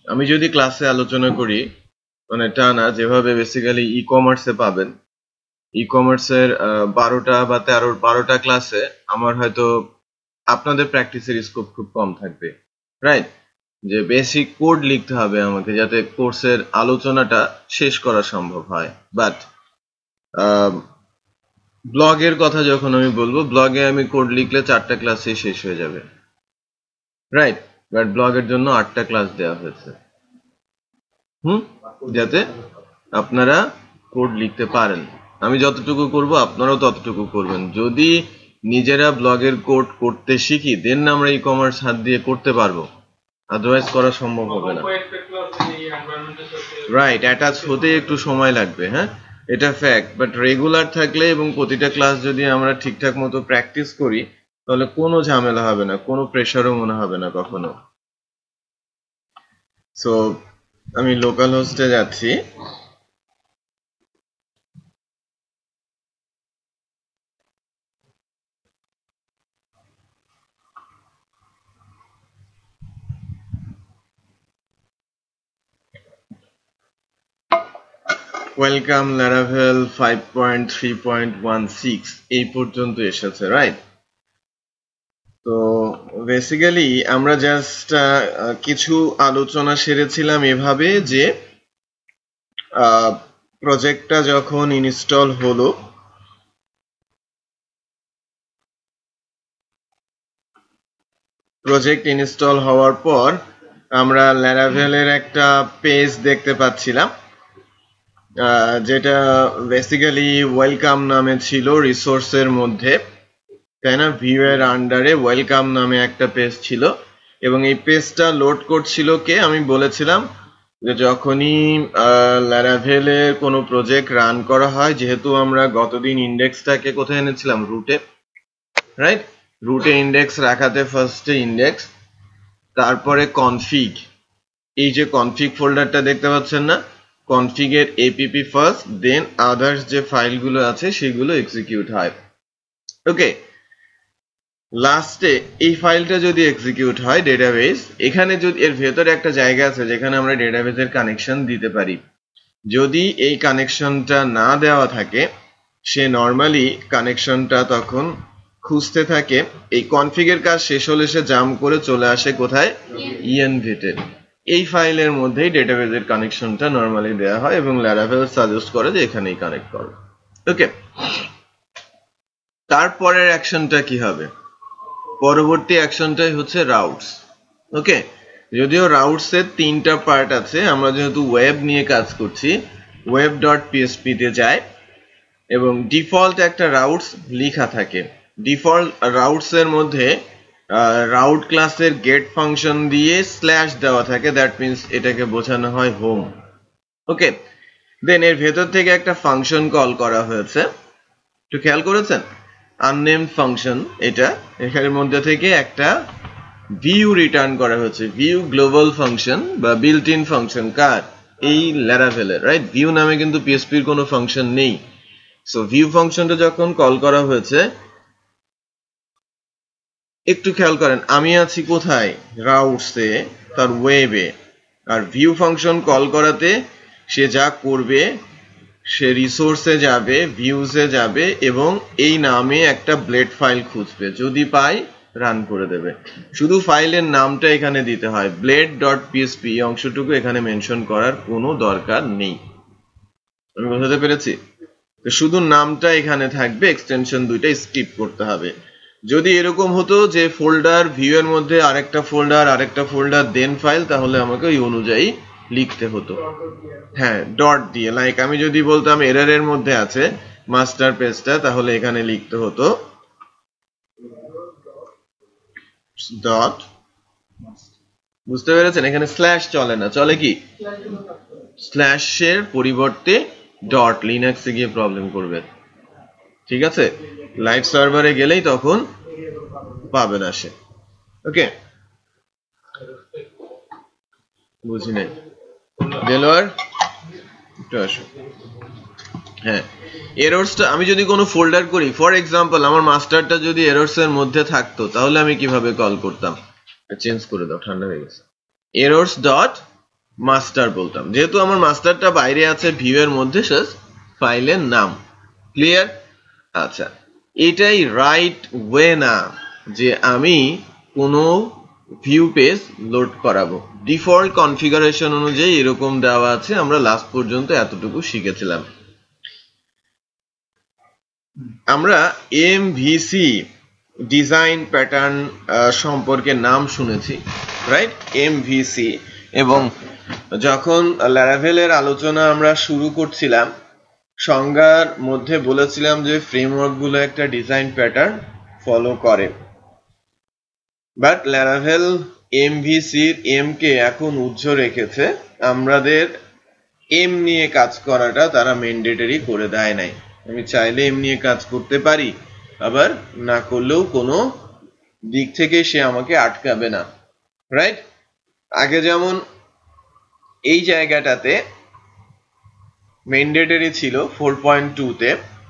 আমি যদি ক্লাসে আলোচনা করি মানে টানা যেভাবে বেসিক্যালি ই কমার্সে পাবেন, ই কমার্সের 12টা বা 12টা ক্লাসে আমার হয়তো আপনাদের প্র্যাকটিসের স্কোপ খুব কম থাকবে, রাইট? যে বেসিক কোড লিখতে হবে আমাকে যাতে কোর্সের আলোচনাটা শেষ করা সম্ভব হয়। বাট ব্লগের কথা যখন আমি বলবো, ব্লগে আমি কোড লিখলে 4টা ক্লাসেই শেষ হয়ে যাবে, রাইট? বাট ব্লগের জন্য 8টা ক্লাস দেওয়া হয়েছে, যাতে আপনারা কোড লিখতে পারেন। আমি যতটুকু করব আপনারাও ততটুকু করবেন। যদি নিজেরা ব্লগের কোড করতে শিখি দেন আমরা ই কমার্স হাত দিয়ে করতে পারবো, আদারওয়াইজ করা সম্ভব হবে না, রাইট? অ্যাটাচ হতে একটু সময় লাগবে, হ্যাঁ, এটা ফ্যাক্ট। বাট রেগুলার থাকলে এবং প্রতিটা ক্লাস যদি আমরা ঠিকঠাক মতো প্র্যাকটিস করি তাহলে কোনো ঝামেলা হবে না, কোনো প্রেশারও মনে হবে না কখনো। সো আমি লোকাল হোস্টে যাচ্ছি। ওয়েলকাম ল্যারাভেল 5.3.16 এই পর্যন্ত এসেছে, রাইট? তো বেসিক্যালি আমরা জাস্ট কিছু আলোচনা সেরেছিলাম এভাবে যে প্রজেক্টটা যখন ইনস্টল হলো, প্রজেক্ট ইনস্টল হওয়ার পর আমরা ল্যারাভেলের একটা পেজ দেখতে পাচ্ছিলাম যেটা বেসিক্যালি ওয়েলকাম নামে ছিল রিসোর্সের মধ্যে, তাই না? ভিউ এর আন্ডারে ওয়েলকাম নামে একটা পেজ ছিল এবং এই পেজটা লোড করছিল কে? আমি বলেছিলাম যে যখনই ল্যারাভেলের কোনো প্রজেক্ট রান করা হয়, যেহেতু আমরা গতদিন ইন্ডেক্সটাকে কোথায় এনেছিলাম? রুটে, রাইট? রুটে ইন্ডেক্স রাখাতে ফার্স্টে ইন্ডেক্স, তারপরে কনফিগ, এই যে কনফিগ ফোল্ডারটা দেখতে পাচ্ছেন না, কনফিগের এপিপি ফার্স্ট, দেন আদার্স যে ফাইলগুলো আছে সেগুলো এক্সিকিউট হয়। ওকে, লাস্টে এই ফাইলটা যদি এক্সিকিউট হয় ডেটাবেস, এখানে যদি এর ভেতরে একটা জায়গা আছে যেখানে আমরা ডেটাবেসের কানেকশন দিতে পারি। যদি এই কানেকশনটা না দেওয়া থাকে সে নর্মালি কানেকশনটা তখন খুঁজতে থাকে। এই কনফিগের কাজ শেষ হলে সে জাম্প করে চলে আসে কোথায়? ইএনভিতে। এই ফাইলের মধ্যেই ডেটাবেসের কানেকশনটা নর্মালি দেওয়া হয় এবং ল্যারাভেল সাজেস্ট করে যে এখানেই কানেক্ট করো। ওকে, তারপরের অ্যাকশনটা কি হবে? পরবর্তী অ্যাকশনটাই হচ্ছে রাউটস। ওকে, যদিও রাউটস এর 3টা পার্ট আছে, আমরা যেহেতু ওয়েব নিয়ে কাজ করছি web.php তে যাই এবং ডিফল্ট একটা রাউটস লেখা থাকে। ডিফল্ট রাউটস এর মধ্যে রাউট ক্লাসের গেট ফাংশন দিয়ে স্ল্যাশ দেওয়া থাকে, দ্যাট মিন্স এটাকে বোঝানো হয় হোম। ওকে, দেন এর ভেতর থেকে একটা ফাংশন কল করা হয়েছে, একটু খেয়াল করেছেন? আননেমড ফাংশন এটা, এখানের মধ্যে থেকে একটা ভিউ রিটার্ন করা হয়েছে, ভিউ গ্লোবাল ফাংশন বা বিল্ট ইন ফাংশন। কার? এই ল্যারাভেলের, রাইট? ভিউ নামে কিন্তু পিএসপির কোনো ফাংশন নেই। সো ভিউ ফাংশনটা যখন কল করা হয়েছে, একটু খেয়াল করেন আমি আছি কোথায়? রাউটসে, তার ওয়েবে। আর ভিউ ফাংশন কল করাতে সে যা করবে, সে রিসোর্সে যাবে, ভিউসে যাবে এবং এই নামে একটা ব্লেড ফাইল খুঁজবে, যদি পায় রান করে দেবে। শুধু ফাইলের নামটা এখানে দিতে হয়, blade.php অংশটুকু এখানে মেনশন করার কোনো দরকার নেই। আমি বোঝাতে পেরেছি? শুধু নামটা এখানে থাকবে, এক্সটেনশন দুইটা স্কিপ করতে হবে। যদি এরকম হতো যে ফোল্ডার ভিউ এর মধ্যে আরেকটা ফোল্ডার দেন ফাইল, তাহলে আমাকে ওই অনুযায়ী লিখতে হতো। হ্যাঁ, ডট দিয়ে, লাইক আমি যদি বলতাম এররের মধ্যে আছে মাস্টার পেজটা, তাহলে এখানে লিখতে হতো ডট। বুঝতে পেরেছেন? এখানে স্ল্যাশ চলে না, চলে কি? স্ল্যাশের পরিবর্তে ডট। লিনাক্সে গিয়ে প্রবলেম করবে, ঠিক আছে? লাইভ সার্ভারে গেলেই তখন পাবে না সে। ওকে, বুঝি নাই দেলোয়ার, একটু আসো। হ্যাঁ, এররসটা আমি যদি কোনো ফোল্ডার করি, ফর এক্সাম্পল আমার মাস্টারটা যদি এররস এর মধ্যে থাকতো, তাহলে আমি কিভাবে কল করতাম? চেঞ্জ করে দাও, ঠান্ডা হয়ে গেছে। এররস ডট মাস্টার বলতাম, যেহেতু আমার মাস্টারটা বাইরে আছে ভিউ এর মধ্যে, ফাইলের নাম। ক্লিয়ার? আচ্ছা, এটাই রাইট ওয়ে না যে আমি কোনো ভিউ পেজ লোড করাবো। ডিফল্ট কনফিগারেশন অনুযায়ী এরকম দেওয়া আছে, আমরা লাস্ট পর্যন্ত এতটুকু শিখেছিলাম। আমরা এমভিসি ডিজাইন প্যাটার্ন সম্পর্কে নাম শুনেছি, রাইট? এমভিসি, এবং যখন ল্যারাভেলের আলোচনা আমরা শুরু করছিলাম, সংজ্ঞার মধ্যে বলেছিলাম যে ফ্রেমওয়ার্ক গুলো একটা ডিজাইন প্যাটার্ন ফলো করে, বাট ল্যারাভেল এমভিসির এম কে এখন উজ্জ রেখেছে। আমাদের এম নিয়ে কাজ করাটা তারা ম্যান্ডেটরি করে দেয় নাই। আমি চাইলে এম নিয়ে কাজ করতে পারি, আবার না করলেও কোনো দিক থেকে সে আমাকে আটকাবে না, রাইট? আগে যেমন এই জায়গাটাতে ম্যান্ডেটরি ছিল 4.2 তে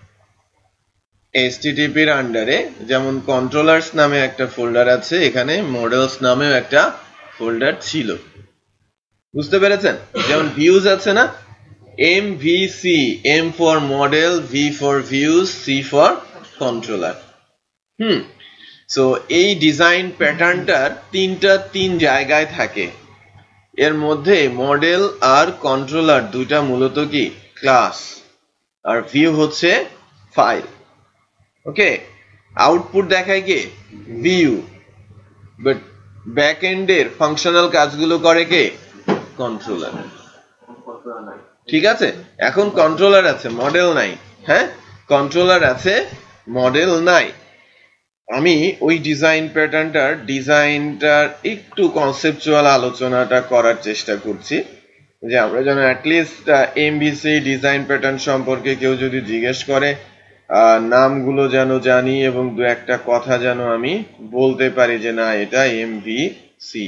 HTTP এর আন্ডারে, যেমন কন্ট্রোলার্স নামে একটা ফোল্ডার আছে, এখানে মডেলস নামেও একটা ফোল্ডার ছিল। বুঝতে পেরেছেন? যেমন ভিউজ আছে না, MVC, M for model, V for views, C for controller. So এই ডিজাইন প্যাটার্নটার তিন জায়গায় থাকে। এর মধ্যে মডেল আর কন্ট্রোলার দুইটা মূলত কি ক্লাস, আর ভিউ হচ্ছে ফাইল। ওকে, আউটপুট দেখায় কে? ভিউ, বাট ব্যাক এন্ডের ফাংশনাল কাজগুলো করে কে? কন্ট্রোলার। ঠিক আছে, এখন কন্ট্রোলার আছে, মডেল নাই। হ্যাঁ, কন্ট্রোলার আছে, মডেল নাই। আমি ওই ডিজাইন ডিজাইনটার একটু কনসেপচুয়াল আলোচনাটা করার চেষ্টা করছি, যে আমরা যেন অ্যাটলিস্ট এমভিসি ডিজাইন প্যাটার্ন সম্পর্কে কেউ যদি জিজ্ঞেস করে নামগুলো যেন জানি, এবং দু একটা কথা যেন আমি বলতে পারি যে না এটা এমভিসি।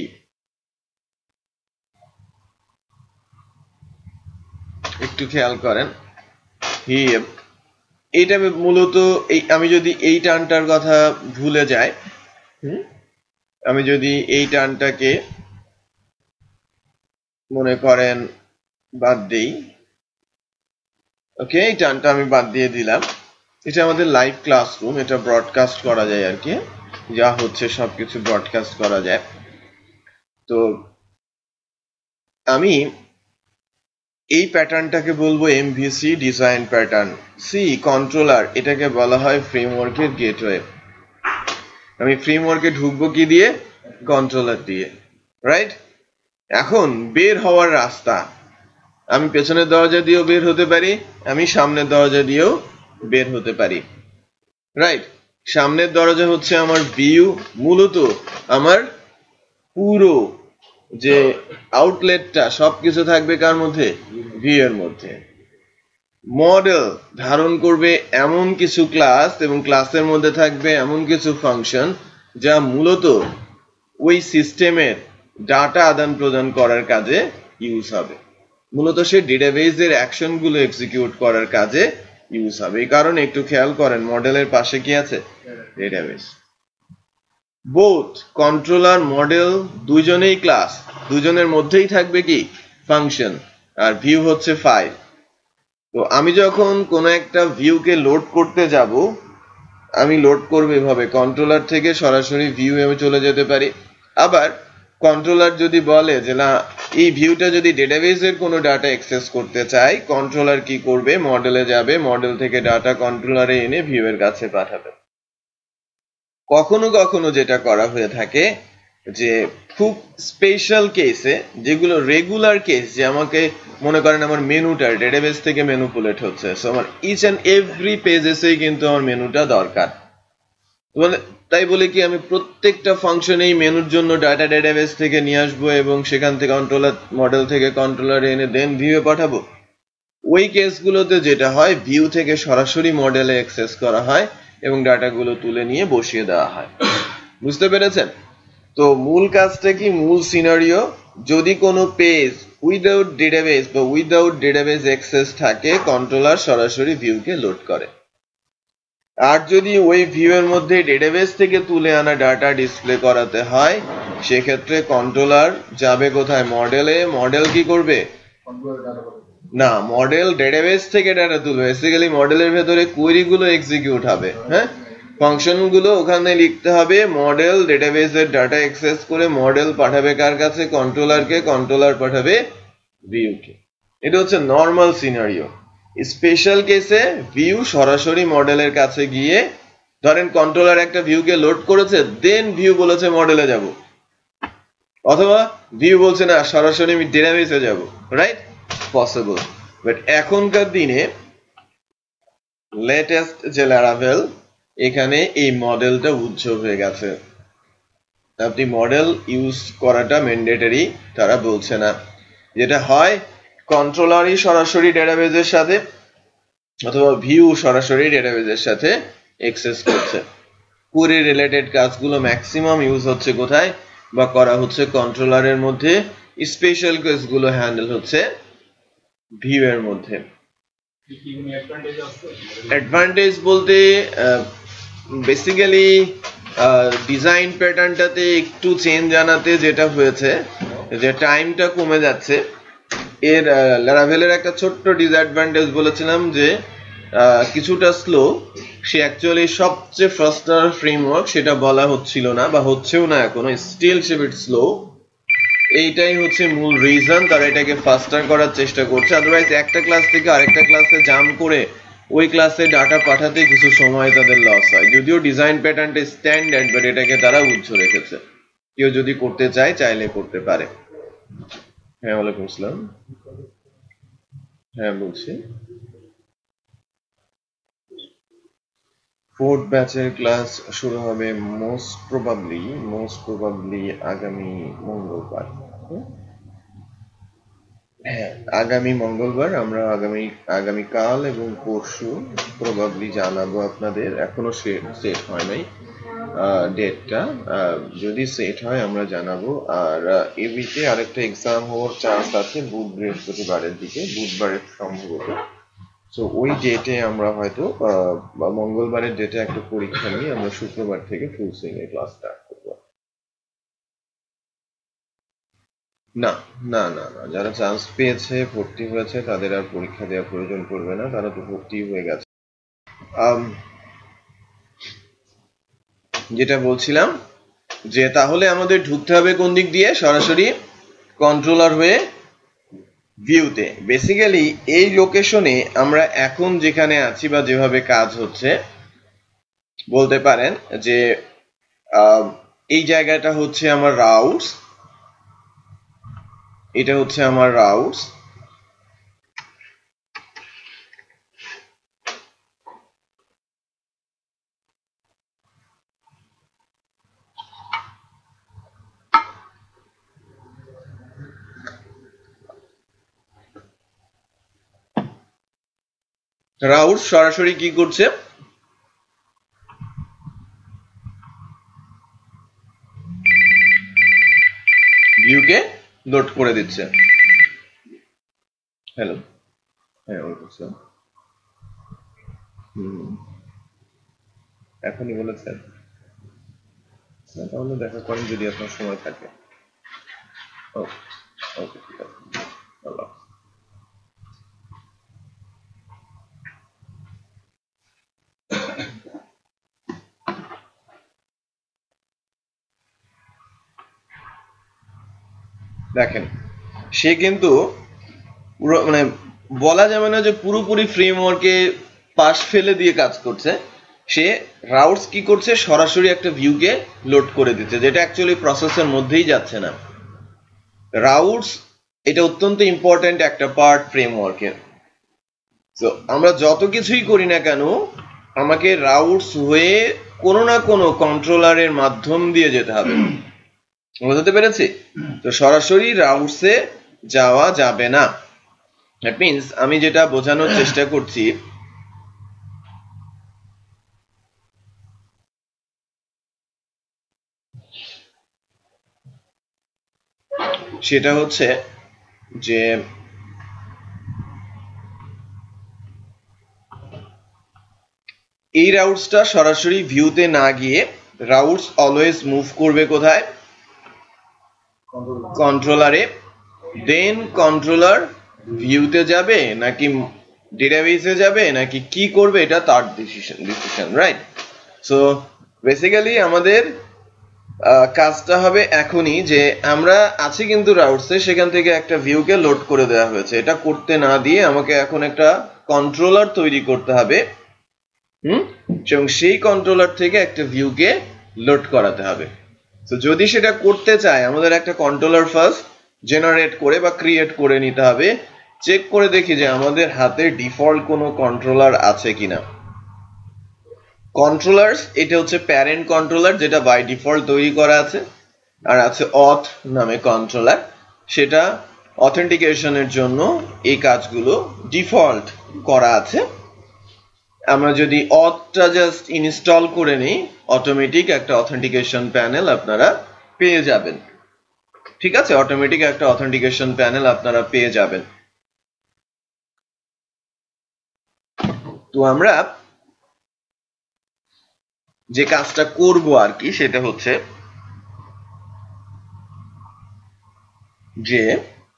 একটু খেয়াল করেন, এইটা মূলত আমি যদি এই টার্নটার কথা ভুলে যাই, আমি যদি এই টার্নটাকে মনে করেন বাদ দেই, ওকে, এই টার্নটা আমি বাদ দিয়ে দিলাম। এটা আমাদের লাইভ ক্লাসরুম, এটা ব্রডকাস্ট করা যায় আর কি, যা হচ্ছে সবকিছু ব্রডকাস্ট করা যায়। তো আমি এই প্যাটার্নটাকে বলবো MVC design pattern. C controller, এটাকে বলা হয় ফ্রেমওয়ার্কের গেটওয়ে। আমি ফ্রেমওয়ার্কে ঢুকবো কি দিয়ে? কন্ট্রোলার দিয়ে, রাইট? এখন বের হওয়ার রাস্তা, আমি পেছনের দরজা দিয়েও বের হতে পারি, আমি সামনের দরজা দিয়েও বের হতে পারি, রাইট? সামনের দরজা হচ্ছে আমার ভিউ, মূলত আমার পুরো যে আউটলেটটা সবকিছু থাকবে কার মধ্যে? ভিউ এর মধ্যে। মডেল ধারণ করবে এমন কিছু ক্লাস, এবং ক্লাসের মধ্যে থাকবে এমন কিছু ফাংশন যা মূলত ওই সিস্টেমের ডাটা আদান প্রদান করার কাজে ইউজ হবে। মূলত সে ডেটাবেজের অ্যাকশন গুলো এক্সিকিউট করার কাজে ইউজ হবে। এই কারণে একটু খেয়াল করেন, মডেলের পাশে কি আছে? ডেটাবেজ। বোথ কন্ট্রোলার মডেল দুইজনেই ক্লাস, দুজনের মধ্যেই থাকবে কি? ফাংশন, আর ভিউ হচ্ছে ফাইল। তো আমি যখন কোনো একটা ভিউকে লোড করতে যাব, আমি লোড করবো এভাবে, কন্ট্রোলার থেকে সরাসরি ভিউ এ চলে যেতে পারি। আবার কন্ট্রোলার যদি বলে যে না, এই ভিউটা যদি ডেটাবেজের কোনো ডাটা অ্যাক্সেস করতে চাই, কন্ট্রোলার কি করবে? মডেলে যাবে, মডেল থেকে ডাটা কন্ট্রোলারে এনে ভিউ এর কাছে পাঠাবে। কখনো কখনো যেটা করা হয়ে থাকে, যে খুব স্পেশাল কেসে, যেগুলো রেগুলার কেস, যে আমাকে মনে করেন আমার মেনুটা ডেটাবেস থেকে ম্যানিপুলেট হচ্ছে, সো আমার ইচ এন্ড এভরি পেজেসেই কিন্তু আমার মেনুটা দরকার। তাই বলে কি আমি প্রত্যেকটা ফাংশনেই মেনুর জন্য ডাটা ডেটাবেস থেকে নিয়ে আসবো এবং সেখান থেকে কন্ট্রোলার মডেল থেকে কন্ট্রোলারে এনে দেন ভিউয়ে পাঠাবো? ওই কেসগুলোতে যেটা হয়, ভিউ থেকে সরাসরি মডেলে অ্যাক্সেস করা হয় এবং ডাটাগুলো তুলে নিয়ে বসিয়ে দেওয়া হয়। বুঝতে পেরেছেন? তো মূল কাজটা কি? মূল সিনারিও, যদি কোনো পেজ উইদাউট ডেটাবেস বা উইদাউট ডেটাবেস অ্যাক্সেস থাকে, কন্ট্রোলার সরাসরি ভিউকে লোড করে। আর যদি ওই ভিউ এর মধ্যে ডেটাবেস থেকে তুলে আনা ডাটা ডিসপ্লে করাতে হয়, সেক্ষেত্রে কন্ট্রোলার যাবে কোথায়? মডেলে। মডেল কি করবে? না, মডেল ডেটাবেস থেকে ডাটা তুলবে। বেসিক্যালি মডেলের ভেতরে কোয়েরি গুলো এক্সিকিউট হবে, হ্যাঁ, ফাংশন গুলো ওখানে লিখতে হবে। মডেল ডেটাবেসের ডাটা অ্যাক্সেস করে মডেল পাঠাবে কার কাছে? কন্ট্রোলারকে। কন্ট্রোলার পাঠাবে ভিউকে। এটা হচ্ছে নর্মাল সিনারিও। স্পেশাল কেসে ভিউ সরাসরি মডেলের কাছে গিয়ে, ধরেন কন্ট্রোলার একটা ভিউকে লোড করেছে, দেন ভিউ বলেছে মডেলে যাব, অথবা ভিউ বলছে না সরাসরি আমি ডেটাবেসে যাব, রাইট? পসিবল। বাট এখনকার দিনে লেটেস্ট যে ল্যারাভেল, এখানে এই মডেলটা উজ্জ্বল হয়ে গেছে। আপনি মডেল ইউজ করাটা ম্যান্ডেটরি তারা বলছে না। যেটা হয়, কন্ট্রোলারই সরাসরি ডেটাবেসের সাথে, অথবা ভিউ সরাসরি ডেটাবেসের সাথে অ্যাক্সেস করছে। কোয়েরি রিলেটেড কাজগুলো ম্যাক্সিমাম ইউজ হচ্ছে কোথায় বা করা হচ্ছে? কন্ট্রোলারের মধ্যে। স্পেশাল কেসগুলো হ্যান্ডেল হচ্ছে ভিউ এর মধ্যে। অ্যাডভান্টেজ বলতে বেসিক্যালি ডিজাইন প্যাটার্নটাতে একটু চেঞ্জ আনাতে যেটা হয়েছে, যে টাইমটা কমে যাচ্ছে। এর ল্যারাভেলের একটা ছোট্ট ডিসঅ্যাডভান্টেজ বলেছিলাম যে কিছুটা স্লো। সে অ্যাকচুয়ালি সবচেয়ে ফাস্টার ফ্রেমওয়ার্ক সেটা বলা হচ্ছিল না, বা হচ্ছেও না এখনো, স্টিল সে বিট স্লো। এইটাই হচ্ছে মূল রিজন তারা এটাকে ফাস্টার করার চেষ্টা করছে। আদারওয়াইজ একটা ক্লাস থেকে আরেকটা ক্লাসে জাম্প করে ওই ক্লাসে ডাটা পাঠাতে কিছু সময় তাদের লস হয়। যদিও ডিজাইন প্যাটার্নটা স্ট্যান্ডার্ড, বাট এটাকে তারা উজ্জ্ব রেখেছে। কেউ যদি করতে চায় চাইলে করতে পারে। হ্যাঁ, ওয়ালাইকুম আসসালাম। হ্যাঁ, বলছি। 4th ব্যাচের ক্লাস শুরু হবে মোস্ট প্রবাবলি আগামী মঙ্গলবার। হ্যাঁ, আগামী মঙ্গলবার আমরা আগামীকাল এবং পরশু প্রবাবলি জানাবো আপনাদের। এখনো সেট হয় নাই ডেটটা। যদি সেট হয় আমরা জানাবো। আর এই উইকে আরেকটা এক্সাম হওয়ার চান্স আছে বৃহস্পতিবারের দিকে, বুধবারের সম্ভবত। তো ওই ডেটে আমরা হয়তো মঙ্গলবারের ডেটে একটা পরীক্ষা নিয়ে আমরা শুক্রবার থেকে ফুল সুইং এর ক্লাস স্টার্ট করবো। না না না না, যারা চান্স পেয়েছে, ভর্তি হয়েছে, তাদের আর পরীক্ষা দেওয়ার প্রয়োজন পড়বে না, তারা তো ভর্তি হয়ে গেছে। যেটা বলছিলাম যে তাহলে আমাদের ঢুকতে হবে কোন দিক দিয়ে? সরাসরি কন্ট্রোলার হয়ে ভিউতে। বেসিক্যালি এই লোকেশনে আমরা এখন যেখানে আছি বা যেভাবে কাজ হচ্ছে, বলতে পারেন যে এই জায়গাটা হচ্ছে আমার রাউটস, এটা হচ্ছে আমার রাউটস। রাউটস সরাসরি কি করছে? ভিউকে লোড করে দিচ্ছে। হ্যালো, হ্যাঁ, এখনই বলেছেন। তাহলে দেখা করেন যদি আপনার সময় থাকে। ওকে, ঠিক আছে। আল্লাহ। দেখেন, সে কিন্তু পুরো মানে বলা যাবে না যে পুরোপুরি ফ্রেমওয়ার্কে পাশ ফেলে দিয়ে কাজ করছে। সে রাউটস কি করছে? সরাসরি একটা ভিউকে লোড করে দিচ্ছে, যেটা অ্যাকচুয়ালি প্রসেসের মধ্যেই যাচ্ছে না। রাউটস এটা অত্যন্ত ইম্পর্টেন্ট একটা পার্ট ফ্রেমওয়ার্কের। তো আমরা যত কিছুই করি না কেন, আমাকে রাউটস হয়ে কোনো না কোনো কন্ট্রোলারের মাধ্যম দিয়ে যেতে হবে। বুঝতে পেরেছি? তো সরাসরি রাউটসে যাওয়া যাবে না। দ্যাট মিন্স আমি যেটা বোঝানোর চেষ্টা করছি, সেটা হচ্ছে যে এই রাউটসটা সরাসরি ভিউতে না গিয়ে রাউটস অলওয়েজ মুভ করবে কোথায়? কন্ট্রোলারে, দেন কন্ট্রোলার ভিউতে যাবে নাকি ডেটাবেসে যাবে নাকি কি করবে এটা তার ডিসিশন, রাইট? সো বেসিক্যালি আমাদের কাজটা হবে এখনই যে আমরা আছি কিন্তু রাউটসে, সেখান থেকে একটা ভিউকে লোড করে দেওয়া হয়েছে। এটা করতে না দিয়ে আমাকে এখন একটা কন্ট্রোলার তৈরি করতে হবে, এবং সেই কন্ট্রোলার থেকে একটা ভিউকে লোড করাতে হবে। তো যদি সেটা করতে চায় আমাদের একটা কন্ট্রোলার ফার্স্ট জেনারেট করে বা ক্রিয়েট করে নিতে হবে। চেক করে দেখি যে আমাদের হাতে ডিফল্ট কোনো কন্ট্রোলার আছে কিনা। কন্ট্রোলার্স, এটা হচ্ছে প্যারেন্ট কন্ট্রোলার যেটা বাই ডিফল্ট তৈরি করা আছে, আর আছে অথ নামে কন্ট্রোলার, সেটা অথেন্টিকেশনের জন্য এই কাজগুলো ডিফল্ট করা আছে। আমরা যদি অথটা জাস্ট ইনস্টল করে নিই, অটোমেটিক একটা অথেন্টিকেশন প্যানেল আপনারা পেয়ে যাবেন। ঠিক আছে, অটোমেটিক একটা অথেন্টিকেশন প্যানেল আপনারা পেয়ে যাবেন। তো আমরা যে কাজটা করব আর কি, সেটা হচ্ছে যে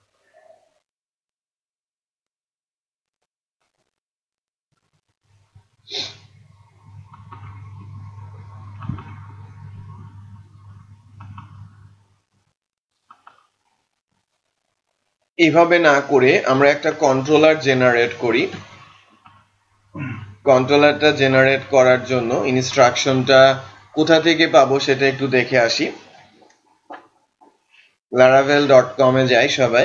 এভাবে না করে আমরা একটা কন্ট্রোলার জেনারেট করি। কন্ট্রোলারটা জেনারেট করার জন্য ইনস্ট্রাকশনটা কোথা থেকে পাবো সেটা একটু দেখে আসি। laravel.com এ যাই সবাই।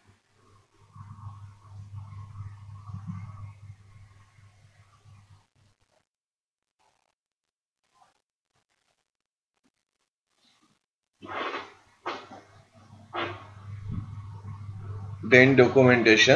then documentation,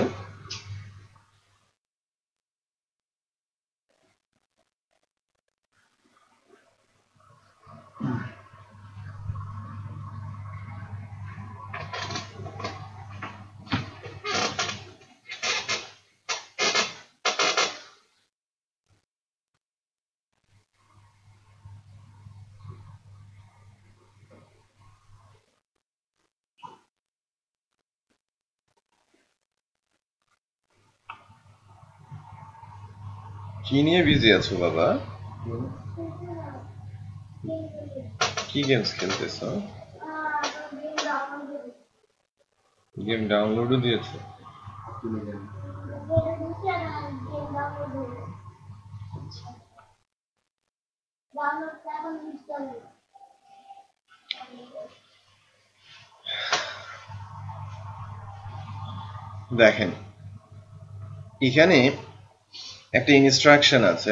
কি নিয়ে বিজি আছো বাবা? কি গেমস খেলতেছ? গেম ডাউনলোডও দিয়েছো? দেখেন, এখানে একটা ইনস্ট্রাকশন আছে,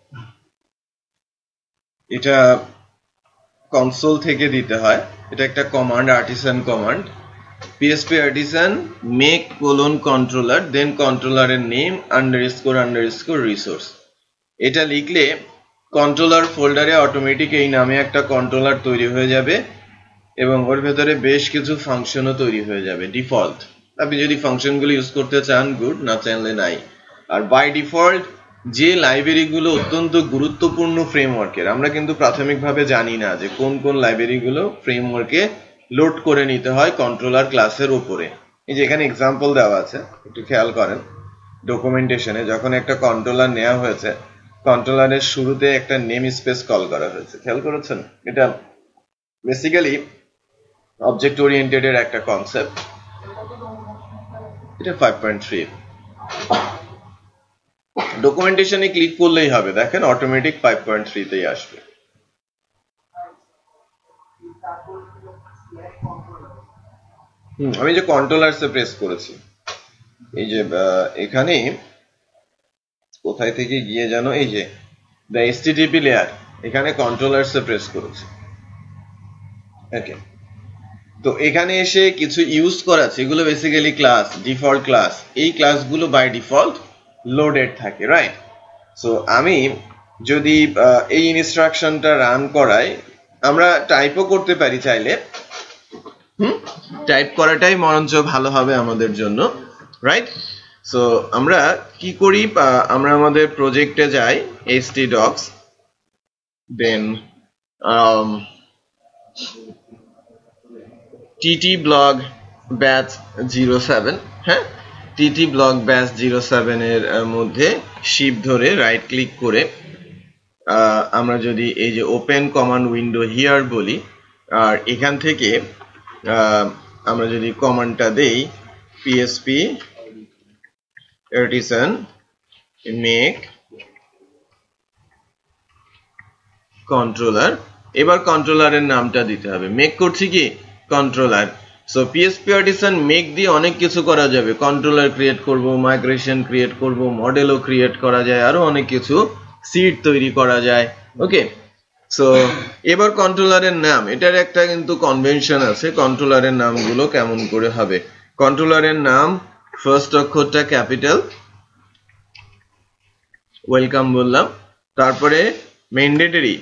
এটা কনসোল থেকে দিতে হয়। এটা একটা command, artisan command, PHP artisan make controller then কন্ট্রোলারের নেম _ resource। এটা লিখলে কন্ট্রোলার ফোল্ডারে অটোমেটিক এই নামে একটা কন্ট্রোলার তৈরি হয়ে যাবে এবং ওর ভেতরে বেশ কিছু ফাংশনও তৈরি হয়ে যাবে ডিফল্ট। আপনি যদি ফাংশনগুলো ইউজ করতে চান গুড, না চাইলে নাই। আর বাই ডিফল্ট যে লাইব্রেরিগুলো অত্যন্ত গুরুত্বপূর্ণ ফ্রেমওয়ার্কের, আমরা কিন্তু প্রাথমিকভাবে জানি না যে কোন কোন লাইব্রেরিগুলো ফ্রেমওয়ার্কে লোড করে নিতে হয় কন্ট্রোলার ক্লাসের উপরে। এই যে এখানে এক্সাম্পল দেওয়া আছে, একটু খেয়াল করেন। ডকুমেন্টেশনে যখন একটা কন্ট্রোলার নেওয়া হয়েছে, কন্ট্রোলারের শুরুতে একটা নেম স্পেস কল করা হয়েছে, খেয়াল করেছেন? এটা বেসিক্যালি অবজেক্ট ওরিয়েন্টেড এর একটা কনসেপ্ট। এটা 5.3। ডকুমেন্টেশনে ক্লিক করলেই হবে, দেখেন অটোমেটিক 5.3 তেই আসবে। আমি যে কন্ট্রোলারসে প্রেস করেছি, এই যে এখানে কোথায় থেকে গিয়ে জানো, এই যে দ্য HTTP লেয়ার, এখানে কন্ট্রোলারসে প্রেস করেছি। ওকে, তো এখানে এসে কিছু ইউজ করা আছে, এগুলো বেসিক্যালি ক্লাস, ডিফল্ট ক্লাস। এই ক্লাসগুলো বাই ডিফল্ট লোডেড থাকে, রাইট? সো আমি যদি এই ইনস্ট্রাকশনটা রান করাই, আমরা টাইপও করতে পারি চাইলে। টাইপ করাটাই বরঞ্চ ভালো হবে আমাদের জন্য, রাইট? সো আমরা কি করি, আমরা আমাদের প্রজেক্টে যাই, htdocs, দেন TT blog batch 07 হ্যাঁ TT blog batch 07 এর মধ্যে শিফট ধরে রাইট ক্লিক করে আমরা যদি এই যে ওপেন কমান্ড উইন্ডো হিয়ার বলি আর এখান থেকে আমরা যদি কমান্ডটা দেই PSP artisan make controller এবার কন্ট্রোলারের নামটা দিতে হবে মেক করছি কি controller so PSP artisan make দিয়ে অনেক কিছু করা যাবে কন্ট্রোলার ক্রিয়েট করব মাইগ্রেশন ক্রিয়েট করব মডেলও ক্রিয়েট করা যায় আরো অনেক কিছু সিট তৈরি করা যায় ওকে সো এবার কন্ট্রোলারের নাম এটার একটা কিন্তু কনভেনশন আছে কন্ট্রোলারের নামগুলো কেমন করে হবে কন্ট্রোলারের নাম ফার্স্ট অক্ষরটা ক্যাপিটাল ওয়েলকাম বললাম তারপরে ম্যান্ডেটরি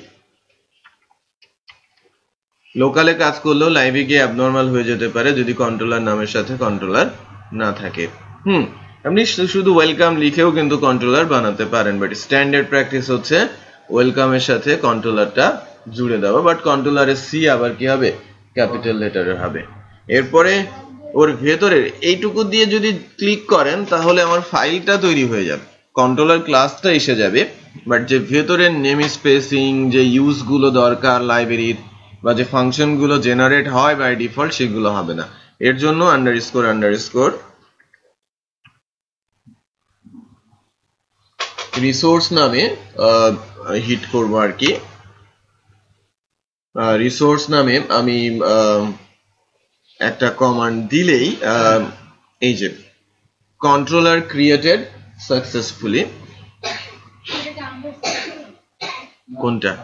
লোকালে কাজ করলেও লাইভে গিয়ে অ্যাবনরমাল হয়ে যেতে পারে যদি কন্ট্রোলার নামের সাথে কন্ট্রোলার না থাকে আপনি শুধু ওয়েলকাম লিখেও কিন্তু কন্ট্রোলার বানাতে পারেন বাট স্ট্যান্ডার্ড প্র্যাকটিস হচ্ছে ওয়েলকামের সাথে কন্ট্রোলারটা জুড়ে দেওয়া বাট কন্ট্রোলারের সি আবার কি হবে ক্যাপিটাল লেটারের হবে এরপরে ওর ভেতরের এইটুকু দিয়ে যদি ক্লিক করেন তাহলে আমার ফাইলটা তৈরি হয়ে যাবে কন্ট্রোলার ক্লাসটা এসে যাবে বাট যে ভেতরের নেম স্পেসিং যে ইউজ গুলো দরকার লাইব্রেরির বা যে ফাংশন গুলো জেনারেট হয় বাই ডিফল্ট সেগুলো হবে না এর জন্য আন্ডারস্কোর রিসোর্স নামে হিট করব আর কি রিসোর্স নামে আমি একটা কমান্ড দিলেই এই যে কন্ট্রোলার ক্রিয়েটেড সাকসেসফুলি কোনটা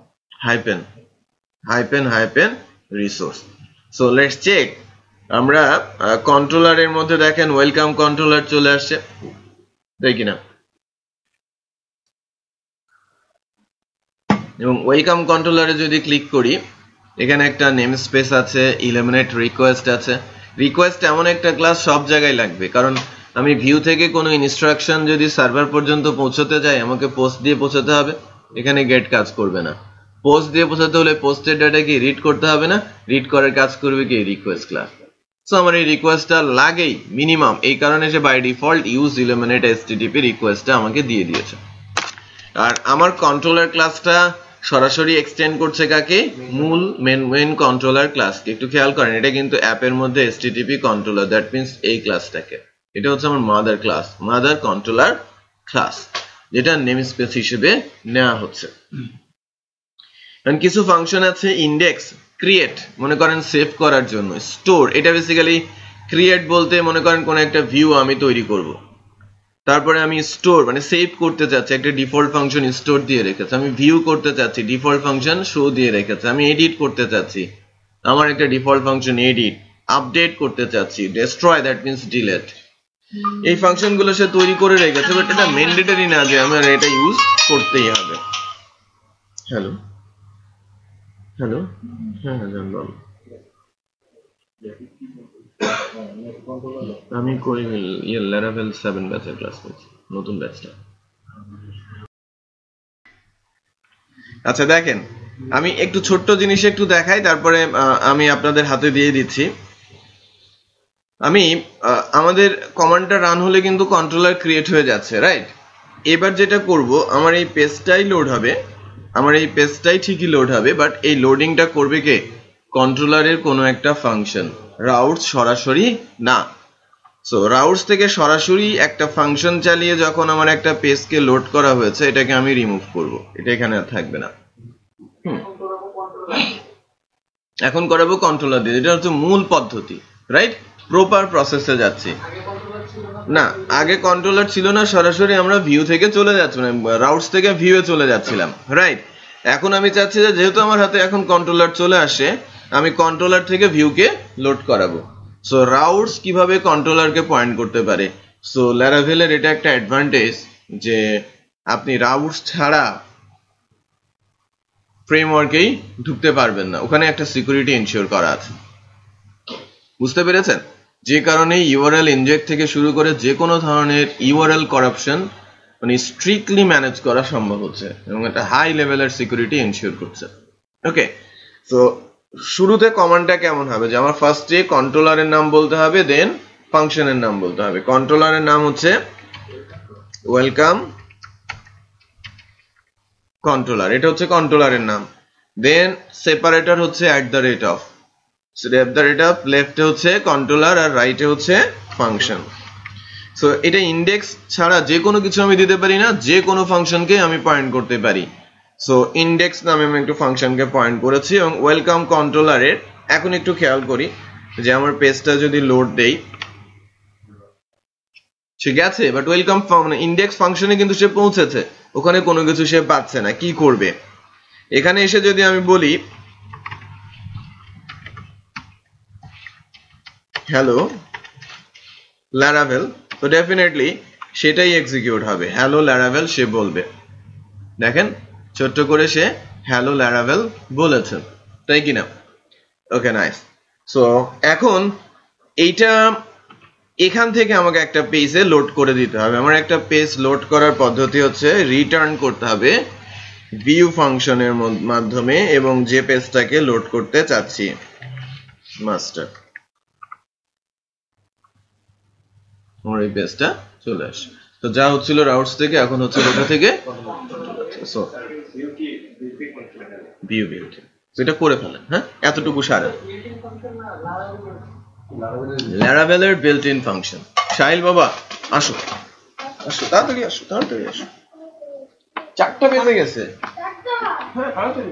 hyphen resource so let's check আমরা কন্ট্রোলারের মধ্যে দেখেন ওয়েলকাম কন্ট্রোলার চলে আসছে দেখি না এবং ওয়েলকাম কন্ট্রোলারে যদি ক্লিক করি এখানে একটা নেম স্পেস আছে ইলিমিনেট রিকোয়েস্ট আছে রিকোয়েস্ট এমন একটা ক্লাস সব জায়গায় লাগবে কারণ আমি ভিউ থেকে কোনো ইনস্ট্রাকশন যদি সার্ভার পর্যন্ত পৌঁছতে যাই আমাকে পোস্ট দিয়ে পৌঁছাতে হবে এখানে গেট কাজ করবে না পোস্ট দিয়ে পৌঁছাতে হলে পোস্টের ডাটা কি রিড করতে হবে না রিড করার কাজ করবে কি রিকোয়েস্ট ক্লাস সো আমার এই রিকোয়েস্টটা লাগেই মিনিমাম এই কারণে সে by default use Illuminate HTTP রিকোয়েস্টটা আমাকে দিয়ে দিয়েছে আর আমার কন্ট্রোলার ক্লাসটা সরাসরি এক্সটেন্ড করছে কাকে মূল মেন কন্ট্রোলার ক্লাসকে একটু খেয়াল করেন এটা কিন্তু অ্যাপের মধ্যে এসটিটিপি কন্ট্রোলার দ্যাট মিন্স এই ক্লাসটাকে এটা হচ্ছে আমার mother class mother controller class যেটা নেম স্পেস হিসেবে নেওয়া হচ্ছে এন্ড কিছু ফাংশন আছে ইনডেক্স ক্রিয়েট মনে করেন সেভ করার জন্য স্টোর এটা বেসিক্যালি ক্রিয়েট বলতে মনে করেন কোন একটা ভিউ আমি তৈরি করব তারপরে আমি স্টোর মানে সেভ করতে চাচ্ছি একটা ডিফল্ট ফাংশন স্টোর দিয়ে রেখেছে আমি ভিউ করতে চাচ্ছি ডিফল্ট ফাংশন শো দিয়ে রেখেছে আমি এডিট করতে চাচ্ছি আমার একটা ডিফল্ট ফাংশন এডিট আপডেট করতে চাচ্ছি ডেস্ট্রয় দ্যাট মিন্স ডিলিট এই ফাংশনগুলো সে তৈরি করে রেখেছে বাট এটা ম্যান্ডেটরি না যে আমার এটা ইউজ করতেই হবে হ্যালো হ্যাঁ জানলাম আমি করি Laravel 7 ব্যাচের ক্লাস করছি নতুন ব্যাচটা আচ্ছা দেখেন আমি একটু ছোট্ট জিনিস একটু দেখাই তারপরে আমি আপনাদের হাতে দিয়ে দিচ্ছি আমি আমাদের কমান্ডটা রান হলে কিন্তু কন্ট্রোলার ক্রিয়েট হয়ে যাচ্ছে রাইট এবার যেটা করব আমার এই পেজটাই লোড হবে আমার এই পেজটাই ঠিকই লোড হবে বাট এই লোডিংটা করবে কে কন্ট্রোলারের কোনো একটা ফাংশন রাউটস সরাসরি না সো রাউটস থেকে সরাসরি একটা ফাংশন চালিয়ে যখন আমার একটা পেজকে লোড করা হয়েছে এটাকে আমি রিমুভ করব এটা এখানে আর থাকবে না এখন করাবো কন্ট্রোলার দিয়ে এটা হচ্ছে মূল পদ্ধতি রাইট প্রপার প্রসেসে যাচ্ছি না আগে কন্ট্রোলার ছিল না সরাসরি আমরা ভিউ থেকে চলে যাচ্ছি মানে রাউটস থেকে ভিউয়ে চলে যাচ্ছিলাম রাইট এখন আমি চাচ্ছি যে যেহেতু আমার হাতে এখন কন্ট্রোলার চলে আসে আমি কন্ট্রোলার থেকে ভিউকে লোড করাবো সো রাউটস কিভাবে কন্ট্রোলারকে পয়েন্ট করতে পারে সো Laravel এর এটা একটা অ্যাডভান্টেজ যে আপনি রাউটস ছাড়া ফ্রেমওয়ার্কেই ঢুকতে পারবেন না ওখানে একটা সিকিউরিটি এনশিওর করা আছে বুঝতে পেরেছেন যে কারণে ইউআরএল ইনজেক্ট থেকে শুরু করে যে কোনো ধরনের ইউআরএল করাপশন মানে স্ট্রিক্টলি ম্যানেজ করা সম্ভব হচ্ছে এবং একটা হাই লেভেলের সিকিউরিটি এনশিওর করছে ওকে সো শুরুতে কমান্ডটা কেমন হবে যে আমার ফার্স্টে কন্ট্রোলারের নাম বলতে হবে, দেন ফাংশনের নাম বলতে হবে। কন্ট্রোলারের নাম হচ্ছে ওয়েলকাম কন্ট্রোলার, এটা হচ্ছে কন্ট্রোলারের নাম। দেন সেপারেটর হচ্ছে @of, লেফটে হচ্ছে কন্ট্রোলার আর রাইটে হচ্ছে ফাংশন। সো এটা ইন্ডেক্স ছাড়া যে কোনো কিছু আমি দিতে পারি না, যে কোনো ফাংশনকে আমি পয়েন্ট করতে পারি। সো ইন্ডেক্স নামে আমি একটু ফাংশনকে পয়েন্ট করেছি। এবং ওয়েলকাম কন্ট্রোলারের এখন একটু খেয়াল করি যে আমার পেজটা যদি লোড দেই, ঠিক আছে, বাট ওয়েলকাম মানে ইন্ডেক্স ফাংশনে কিন্তু সে পৌঁছেছে, ওখানে কোনো কিছু সে পাচ্ছে না। কি করবে? এখানে এসে যদি আমি বলি হ্যালো ল্যারাভেল, তো ডেফিনেটলি সেটাই এক্সিকিউট হবে, হ্যালো ল্যারাভেল সে বলবে। দেখেন ছোট্ট করে সে হ্যালো ল্যারাভেল বলেছে, তাই কিনা? ওকে, নাইস। সো এখন এইটা এখান থেকে আমাকে একটা পেজে লোড করে দিতে হবে। আমার একটা পেজ লোড করার পদ্ধতি হচ্ছে রিটার্ন করতে হবে ভিউ ফাংশনের মাধ্যমে, এবং যে পেজটাকে লোড করতে চাচ্ছি মাস্টার, আমার এই পেজটা চলে আসে। তো যা হচ্ছিল রাউটস থেকে, এখন হচ্ছে কোথা থেকে? সো ভিউ বিল্ট, এটা করে ফেলেন। হ্যাঁ, এতটুকু সারা ল্যারাভেলের বিল্ট ইন ফাংশন। সাহিল বাবা আসো, আসো তাড়াতাড়ি, আসো তাড়াতাড়ি, আসো, 4টা বেজে গেছে। হ্যাঁ তাড়াতাড়ি।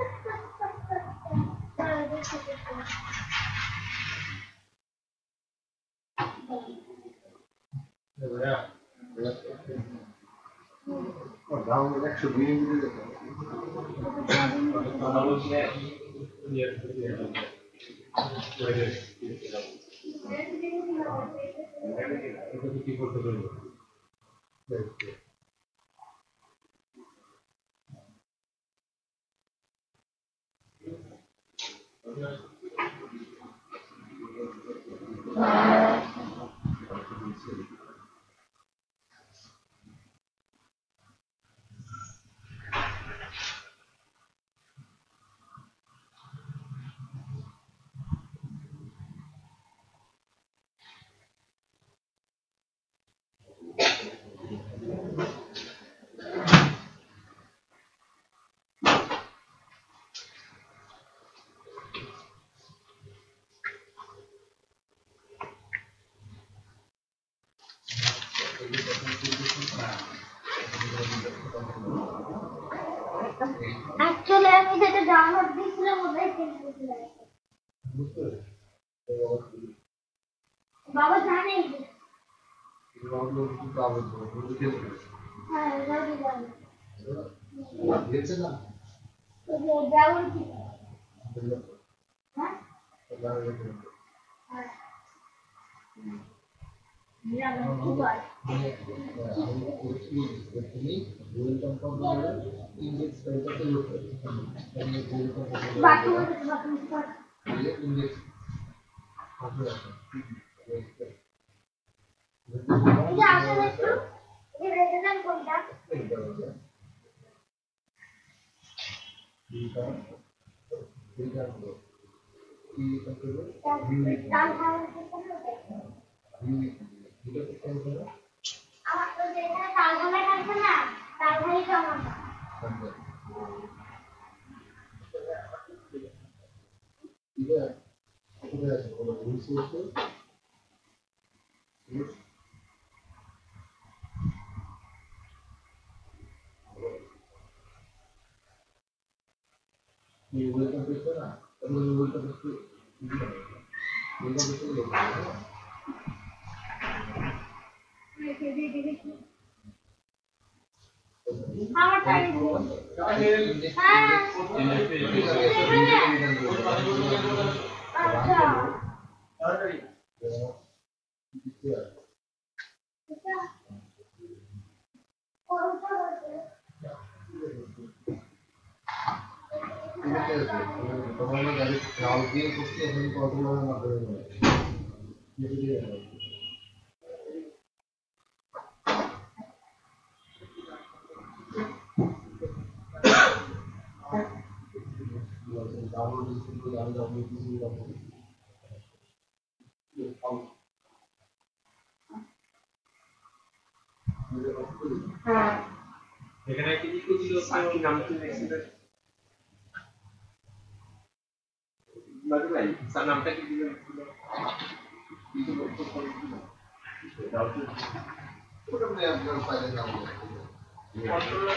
Actually, আমি যেটা ডাউনলোড দিয়েছিলাম ওটাই চেঞ্জ করতে বাবা জানে হ্যাঁ জানি জানি দিয়েছে না ডাউন হ্যাঁ এখানে কি ছিল সাকি নাম কি ছিল লাগলাই স্যার নামটা কি দিবেন কিছু বলতে পারবেন দাও তো ওটা মানে আপনার ফাইলের নাম কন্ট্রোলার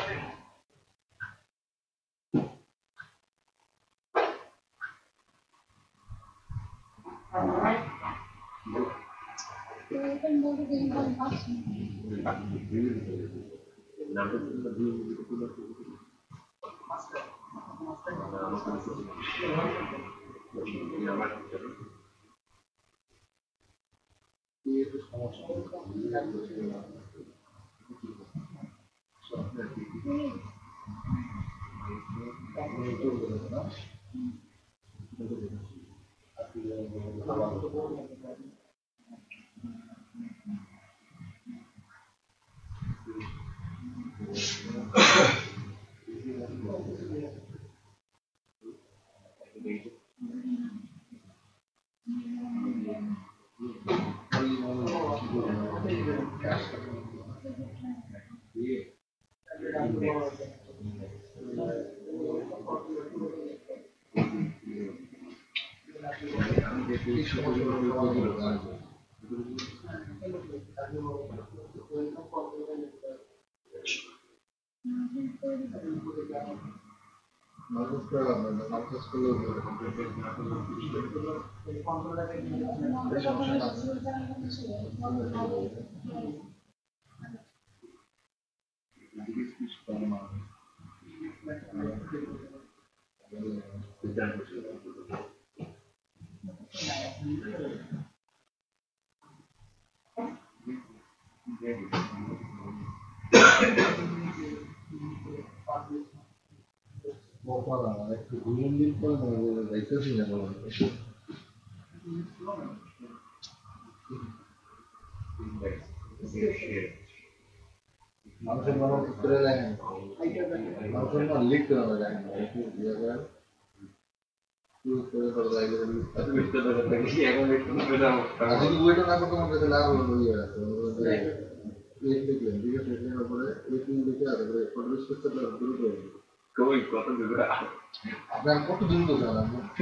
আপনার কত দিন তো জানা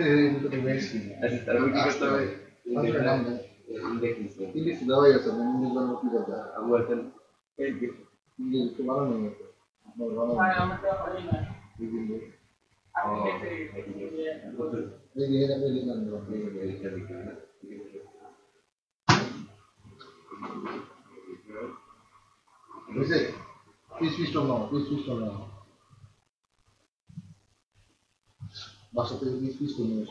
ইংলিশ দেওয়াই আছে ইংলিশ বানানো কি কথা আমরা ইংলিশ তো বানানো নেই আপনার বানানো বাসা থেকে পিস করে নিয়ে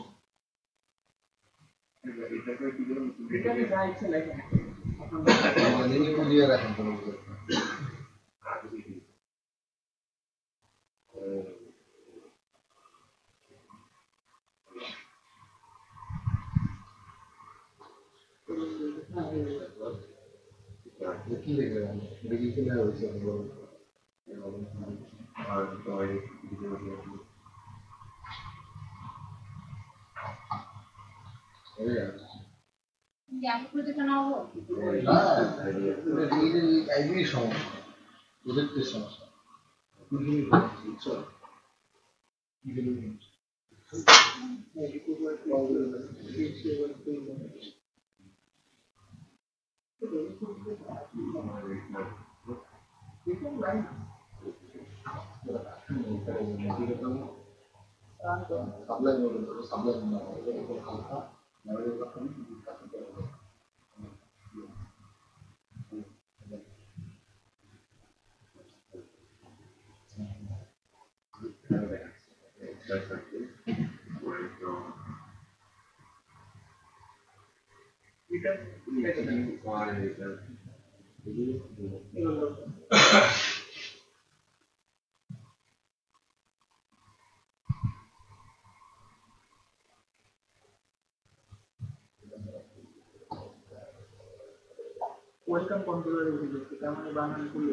দিয়ে রাখেন কি লেগে এটা কি কেনা হয়েছে সমস্যা ওয়েলকাম কন্ট্রোলার উঠে তার মানে বানান খুলে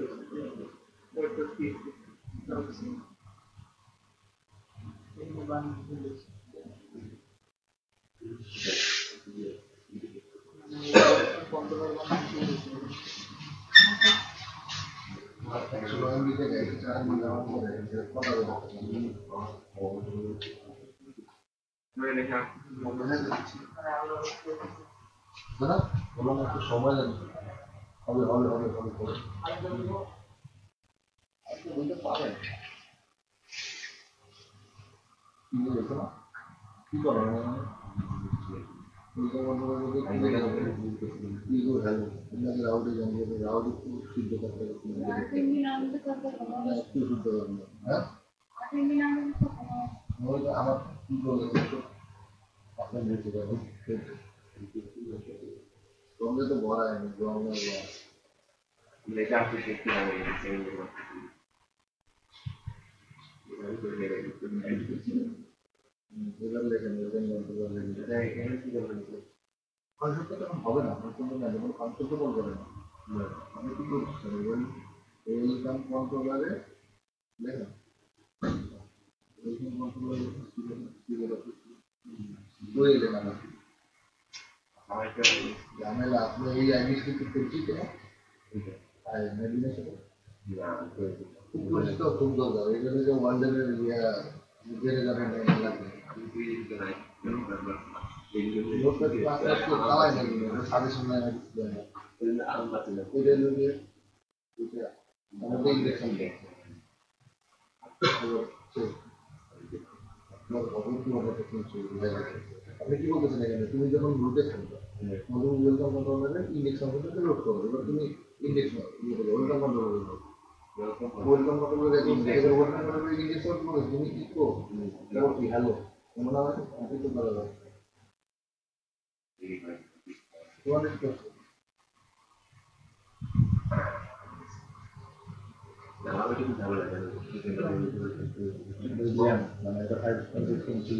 বানান খুলে সময় লাগবে হবে হবে হবে হবে হবে বলতে পারেন কি বলেছো না কি করো রাউডি জানবে রাউডি সিদ্ধ করতে একটু শুদ্ধ করবে হ্যাঁ আমার কি বলে আপনার নিচে যাবেন রঙে তো ভরা হয়নি রঙের লেখা আপনি দেখতে হবে এবার লেখেন এরকম বলতে পারলেন এটা এখানে কি করবেন কনসেপ্টটা তখন হবে না আপনার কিন্তু না যেমন কনসেপ্ট বলবেন না আমি কি করছি এই ইনকাম কন্ট্রোলারে লেখেন ইনকাম কন্ট্রোলারে বই লেখা ঝামেলা আপনি এই আইডি কিন্তু করছি কেন আর মেডিনেশন খুব পরিচিত খুব দরকার এখানে যে ওয়ান্ডারের জেনে যাবেন লাগবে চালায় নাকি সাজেশন নেয় আমাদের ইলেকশন আপনি কি বলতেছেন এখানে তুমি যখন গ্রুপে থাকবে ওয়েলকাম কন্ট্রোলারে ইন্ডেক্স সম্পর্কে লোড করো এবার তুমি index welcome controller welcome controller welcome controller index করো তুমি কি করো কি হ্যালো এমন আমার আপনি তো ভালো লাগে তোমার আমার কিন্তু ভালো লাগে মানে এটা 5.6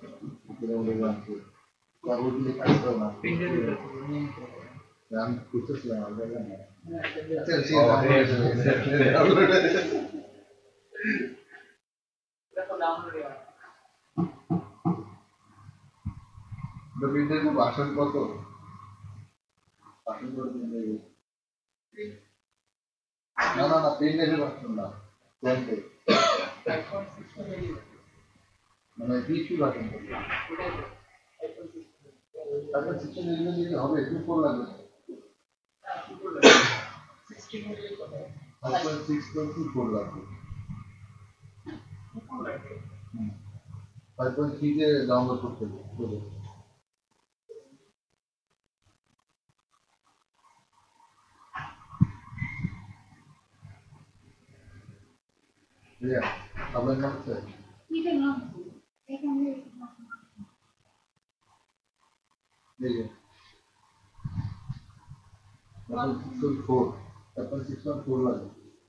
কাগজগুলি কাটতে না আমি খুঁজতেছিলাম বাসন কত বাসন কত না না না পেন্ডেলের বাসন না মানে কিছু বাসন তারপর শিক্ষা নির্ণয় দিতে হবে একটু ফোর লাগবে 5.6.4 লাগবে 5.3 তে ডাউনলোড করতে হবে আপনার নাম স্যার তারপর 6.4 লাগবে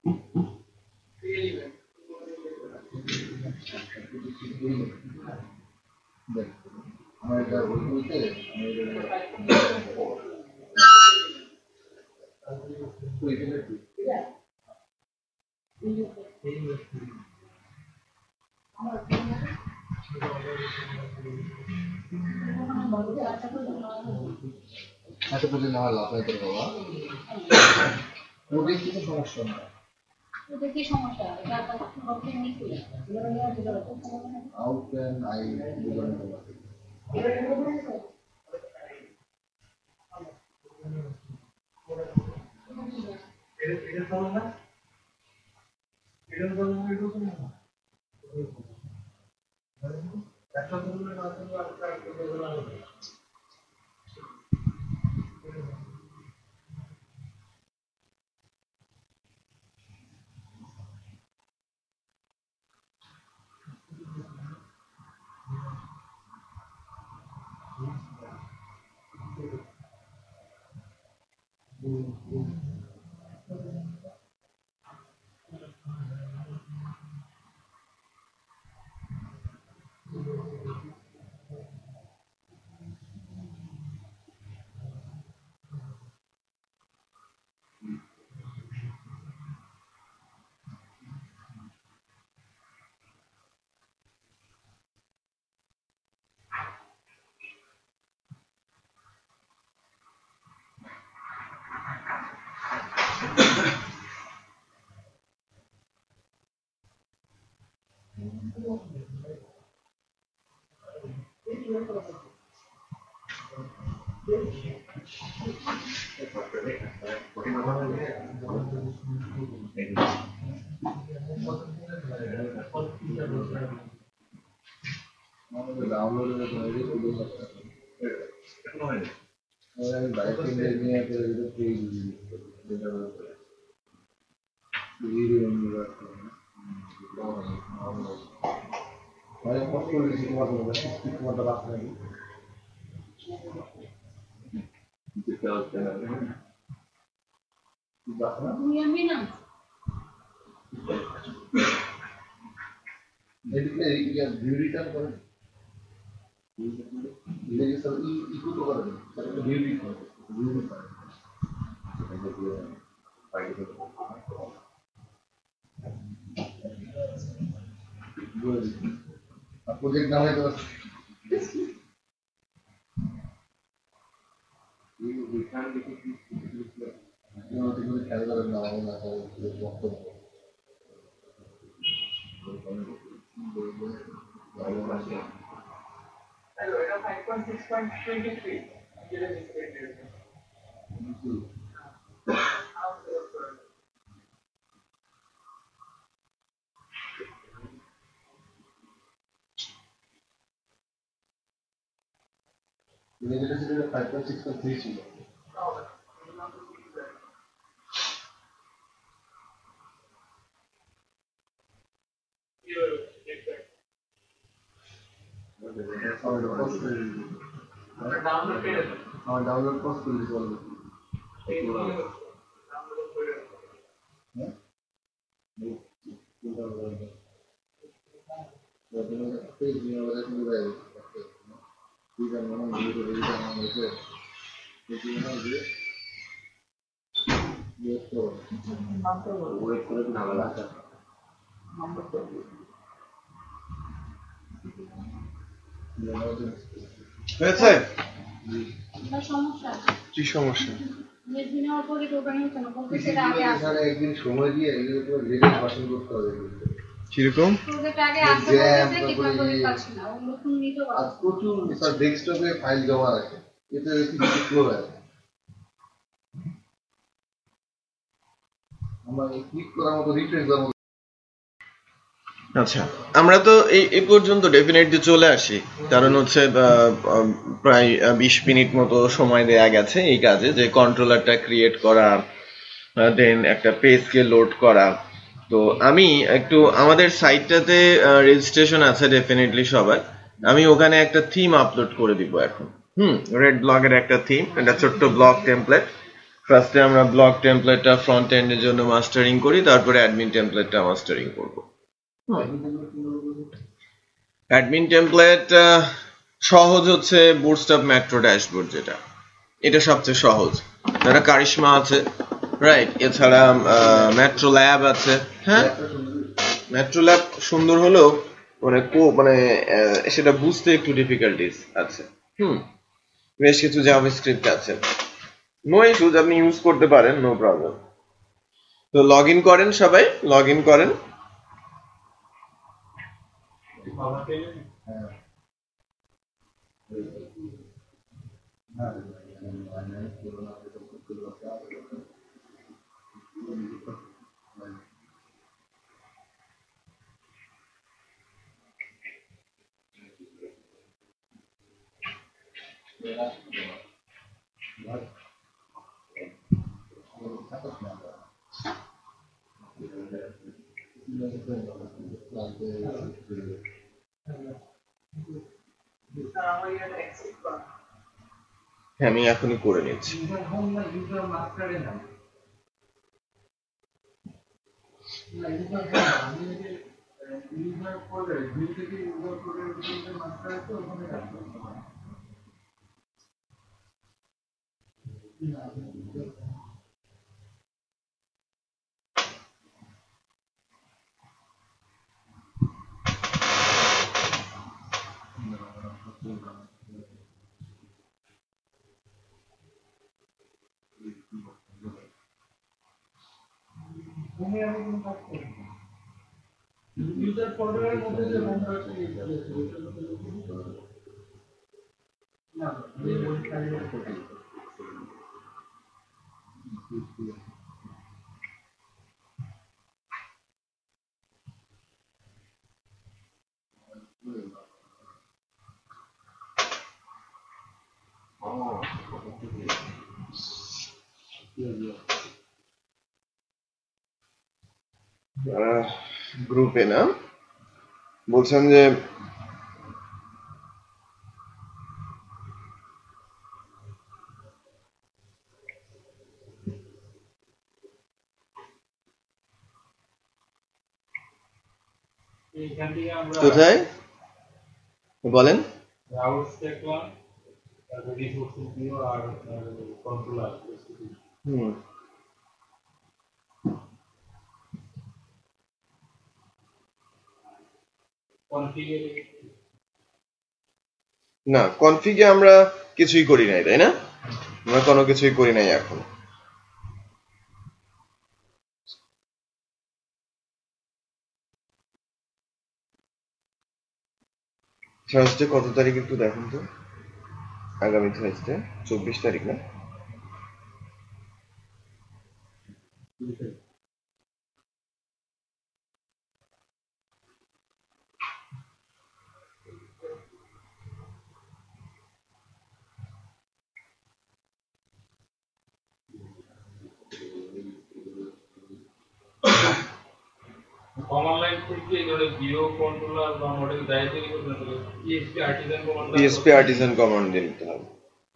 আমার এটা বলতে আশা করি না হলো আপনাদের বাবা ওদের কিছু সমস্যা না ওদের কি সমস্যা how can I প্রজেক্ট নামে তো খেয়াল করেন না আমার না বক্তব্য যেটা ছিল 5.6.3 ছিল ডাউনলোড পোস্ট করে দিতে বলবো হয়েছে সমস্যা কি সমস্যা একদিন সময় দিয়ে এগুলোর উপর রেজাল্ট বাসন করতে হবে কিরকম প্রচুর ডেস্কটপে ফাইল জমা রাখে এতে ফ্লো হয় আমার ক্লিক করার মতো রিফ্রেশ দেওয়ার মতো আচ্ছা আমরা তো এই পর্যন্ত ডেফিনেটলি চলে আসি কারণ হচ্ছে প্রায় 20 মিনিট মতো সময় দেয়া গেছে এই কাজে যে কন্ট্রোলারটা ক্রিয়েট করা দেন একটা পেজকে লোড করা তো আমি একটু আমাদের সাইটটাতে রেজিস্ট্রেশন আছে ডেফিনেটলি সবার আমি ওখানে একটা থিম আপলোড করে দিব এখন রেড ব্লগের একটা থিম এটা ছোট্ট ব্লগ টেমপ্লেট ফার্স্টে আমরা ব্লগ টেমপ্লেটটা ফ্রন্ট এন্ডের জন্য মাস্টারিং করি তারপরে অ্যাডমিন টেমপ্লেটটা মাস্টারিং করব অ্যাডমিন টেমপ্লেট সহজ হচ্ছে বুটস্ট্র্যাপ মেট্রো ড্যাশবোর্ড যেটা এটা সবচেয়ে সহজ এটা কারিশমা আছে রাইট এছাড়া মেট্রো ল্যাব আছে হ্যাঁ মেট্রো ল্যাব সুন্দর হলেও মানে সেটা বুঝতে একটু ডিফিকাল্টিস আছে বেশ কিছু জাভাস্ক্রিপ্ট আছে নো ইস্যুজ আপনি ইউজ করতে পারেন নো প্রবলেম তো লগ ইন করেন সবাই লগ ইন করেন আমি এখনই করে নিচ্ছি ইউজার ফোল্ডারের মধ্যে যে হোম না গ্রুপে না বলছেন যে কোথায় বলেন না কনফিগে আমরা কিছুই করি নাই তাই না আমরা কোনো কিছুই করি নাই এখন থার্সডে কত তারিখ একটু দেখুন তো আগামী থার্সডে 24 তারিখ না কমন লাইন থেকে ধরে ভিও কন্ট্রোলার বা মডেল দায় তৈরি করতে হবে পিএসপি আর্টিজান কমান্ড দিয়ে নিতে হবে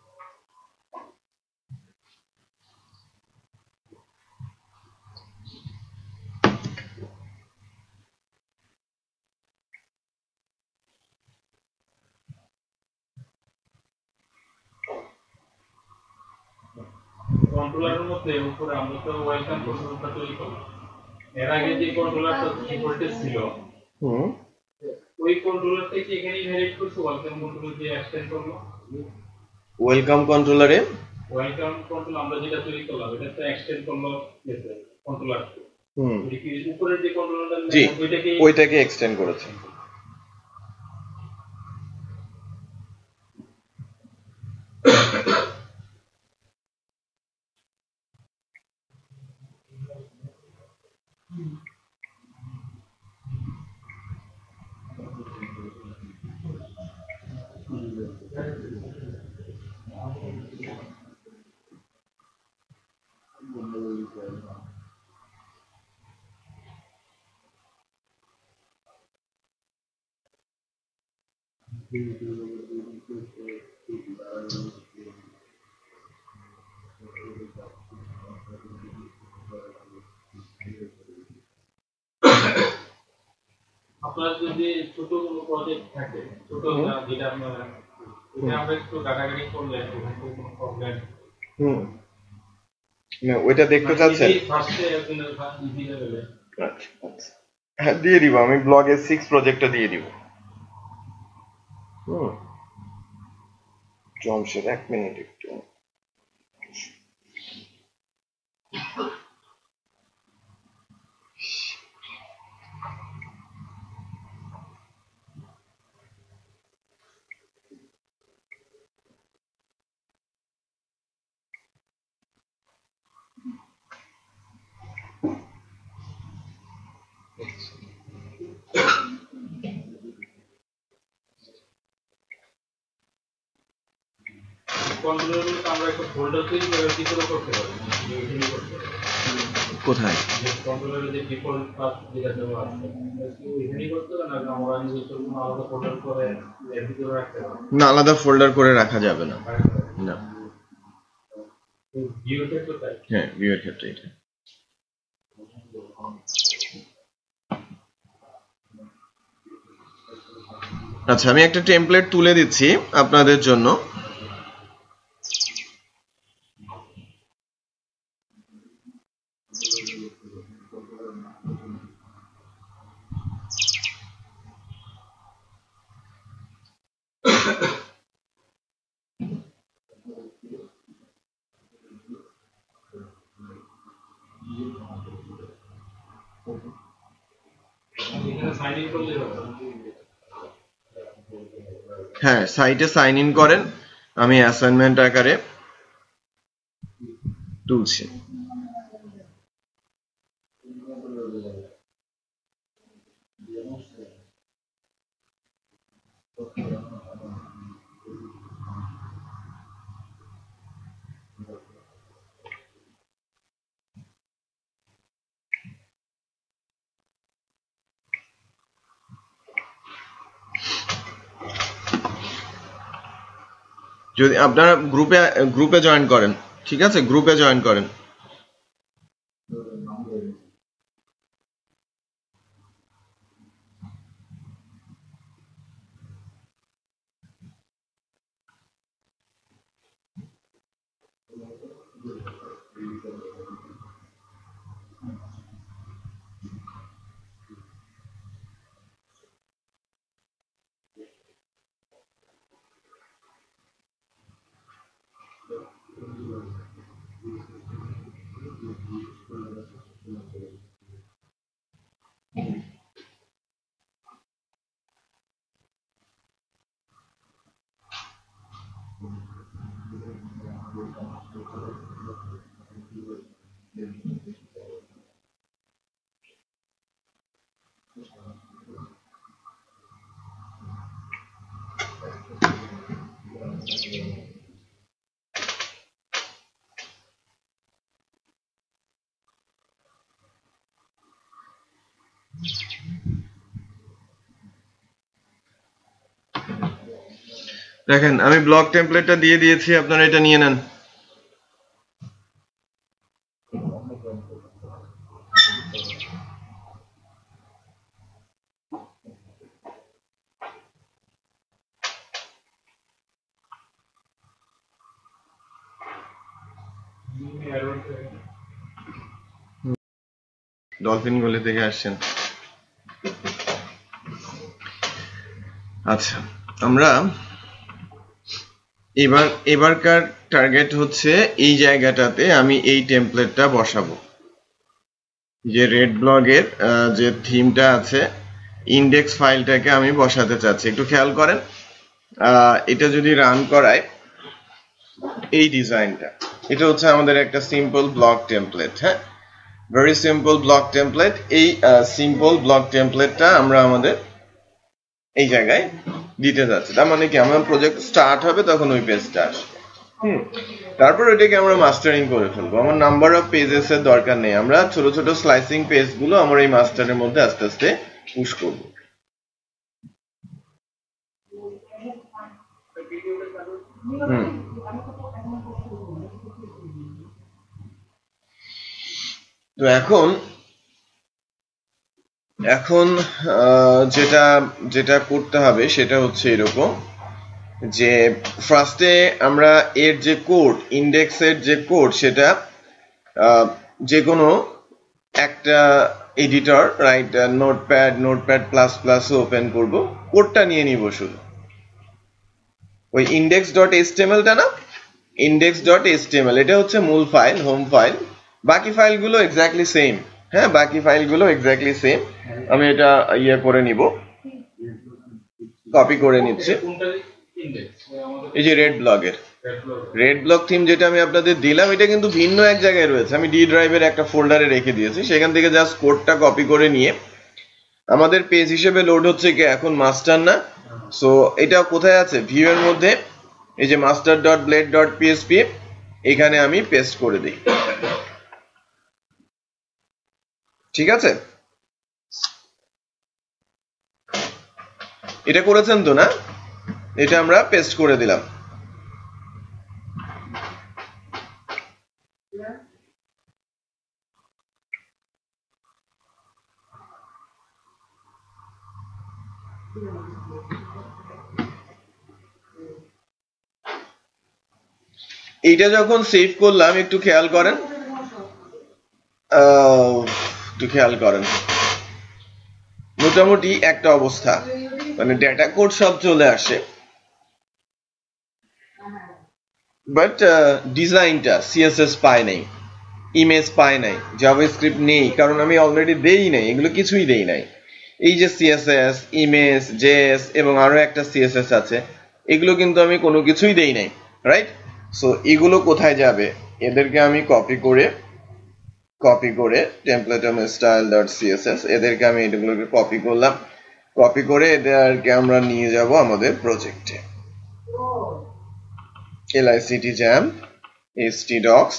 কন্ট্রোলারের মধ্যে উপরে আমরা তো ওয়েলকাম কন্ট্রোলারটা তৈরি করলাম এর আগে যে কন্ট্রোলারটা ভোল্টেজ ছিল ওই কন্ট্রোলার থেকে এখানে ইনহেরিট করছে ওয়েলকাম কন্ট্রোলার দিয়ে এক্সটেন্ড করলো ওয়েলকাম কন্ট্রোলারে ওয়েলকাম কন্ট্রোল আমরা যেটা তৈরি করলাম এটা তো এক্সটেন্ড করলো কন্ট্রোলার উপরের যে কন্ট্রোলারটা ওইটাকে এক্সটেন্ড করেছে আপনার যদি ছোট কোনো প্রজেক্ট থাকে ছোট যেটা আপনার এটা আমরা একটু ঘাটাঘাটি করলে কোনো প্রবলেম না ওইটা দেখতে চাচ্ছেন ফার্স্টে একদিন ইজি লেভেলে আচ্ছা হ্যাঁ দিয়ে দিব আমি ব্লগে 6 প্রজেক্টটা দিয়ে দিব জমশেদ 1 মিনিট একটু কন্ট্রোলারগুলো আমরা একটা ফোল্ডার তৈরি করে কি করে করতে পারি কোথায় কন্ট্রোলারের যে ডিফল্ট পাথ যেটা দেওয়া আছে ওইখানেই করতে হবে না আমরা নিজে কোনো আলাদা ফোল্ডার করে এর ভিতরে রাখতে পারি না আলাদা ফোল্ডার করে রাখা যাবে না না ভিউ ক্ষেত্রে তাই হ্যাঁ ভিউয়ের ক্ষেত্রে এটা আচ্ছা আমি একটা টেমপ্লেট তুলে দিচ্ছি আপনাদের জন্য হ্যাঁ সাইটে সাইন ইন করেন আমি অ্যাসাইনমেন্ট আকারে তুলছি যদি আপনারা গ্রুপে জয়েন করেন, ঠিক আছে, গ্রুপে জয়েন করেন। দেখেন আমি ব্লক টেমপ্লেটটা দিয়ে দিয়েছি, আপনারা এটা নিয়ে নেন। ডলফিন গলি থেকে আসছেন। আচ্ছা, আমরা এবারকার টার্গেট হচ্ছে এই জায়গাটাতে আমি এই টেমপ্লেটটা বসাবো, যে রেড ব্লগের যে থিমটা আছে, ইন্ডেক্স ফাইলটাকে আমি বসাতে চাচ্ছি। একটু খেয়াল করেন, এটা যদি রান করায়, এই ডিজাইনটা, এটা হচ্ছে আমাদের একটা সিম্পল ব্লক টেমপ্লেট। হ্যাঁ, ভেরি সিম্পল ব্লক টেমপ্লেট। এই সিম্পল ব্লক টেমপ্লেটটা আমরা আমাদের এই জায়গায় দিতে যাচ্ছি। তার মানে কি, আমার প্রজেক্ট স্টার্ট হবে তখন ওই পেজটা আসবে। তারপর ওইটাকে আমরা মাস্টারিং করে ফেলবো। আমার নাম্বার অফ পেজেস এর দরকার নেই, আমরা ছোট ছোট স্লাইসিং পেজ গুলো আমরা এই মাস্টারের মধ্যে আস্তে আস্তে পুশ করব। তো এখন যেটা করতে হবে সেটা হচ্ছে এরকম, যে ফার্স্টে আমরা এর যে কোড, ইন্ডেক্সের যে কোড, সেটা যে কোনো একটা editor, right, Notepad plus plus open করব, কোডটা নিয়ে নিব শুধু। ওই index.html-টা না, index.html, এটা হচ্ছে মূল ফাইল, হোম ফাইল। বাকি ফাইলগুলো এক্স্যাক্টলি সেম। হ্যাঁ, বাকি ফাইলগুলো এক্স্যাক্টলি সেম। আমি এটা করে নিব, কপি করে নিচ্ছি। এই যে রেড ব্লক থিম যেটা আমি আপনাদের দিলাম, এটা কিন্তু ভিন্ন এক জায়গায় রয়েছে। আমি ডি ড্রাইভের একটা ফোল্ডারে রেখে দিয়েছি, সেখান থেকে জাস্ট কোডটা কপি করে নিয়ে আমাদের পেজ হিসেবে লোড হচ্ছে কি এখন মাস্টার না। সো এটা কোথায় আছে, ভিউ এর মধ্যে, এই যে master.blade.php, এখানে আমি পেস্ট করে দিই। ঠিক আছে, এটা করেছেন তো না? এটা আমরা পেস্ট করে দিলাম। এইটা যখন সেভ করলাম, একটু খেয়াল করেন, মোটামুটি একটা অবস্থা, মানে ডেটা কোড সব চলে আসে, বাট ডিজাইনটা সিএসএস পায় নাই, ইমেজ পায় নাই, জাভাস্ক্রিপ্ট নেই, কারণ আমি অলরেডি দেই নাই, এগুলো কিছুই দেই নাই। এই যে সিএসএস, ইমেজ, জেএস এবং আরো একটা সিএসএস আছে, এগুলো কিন্তু আমি কোনো কিছুই দেই নাই, রাইট? সো এগুলো কোথায় যাবে? এদেরকে আমি কপি করে template.style.css, এদেরকে আমি এগুলোকে কপি করলাম, কপি করে এদেরকে আমরা নিয়ে যাব আমাদের প্রজেক্টে। lictjam htdocs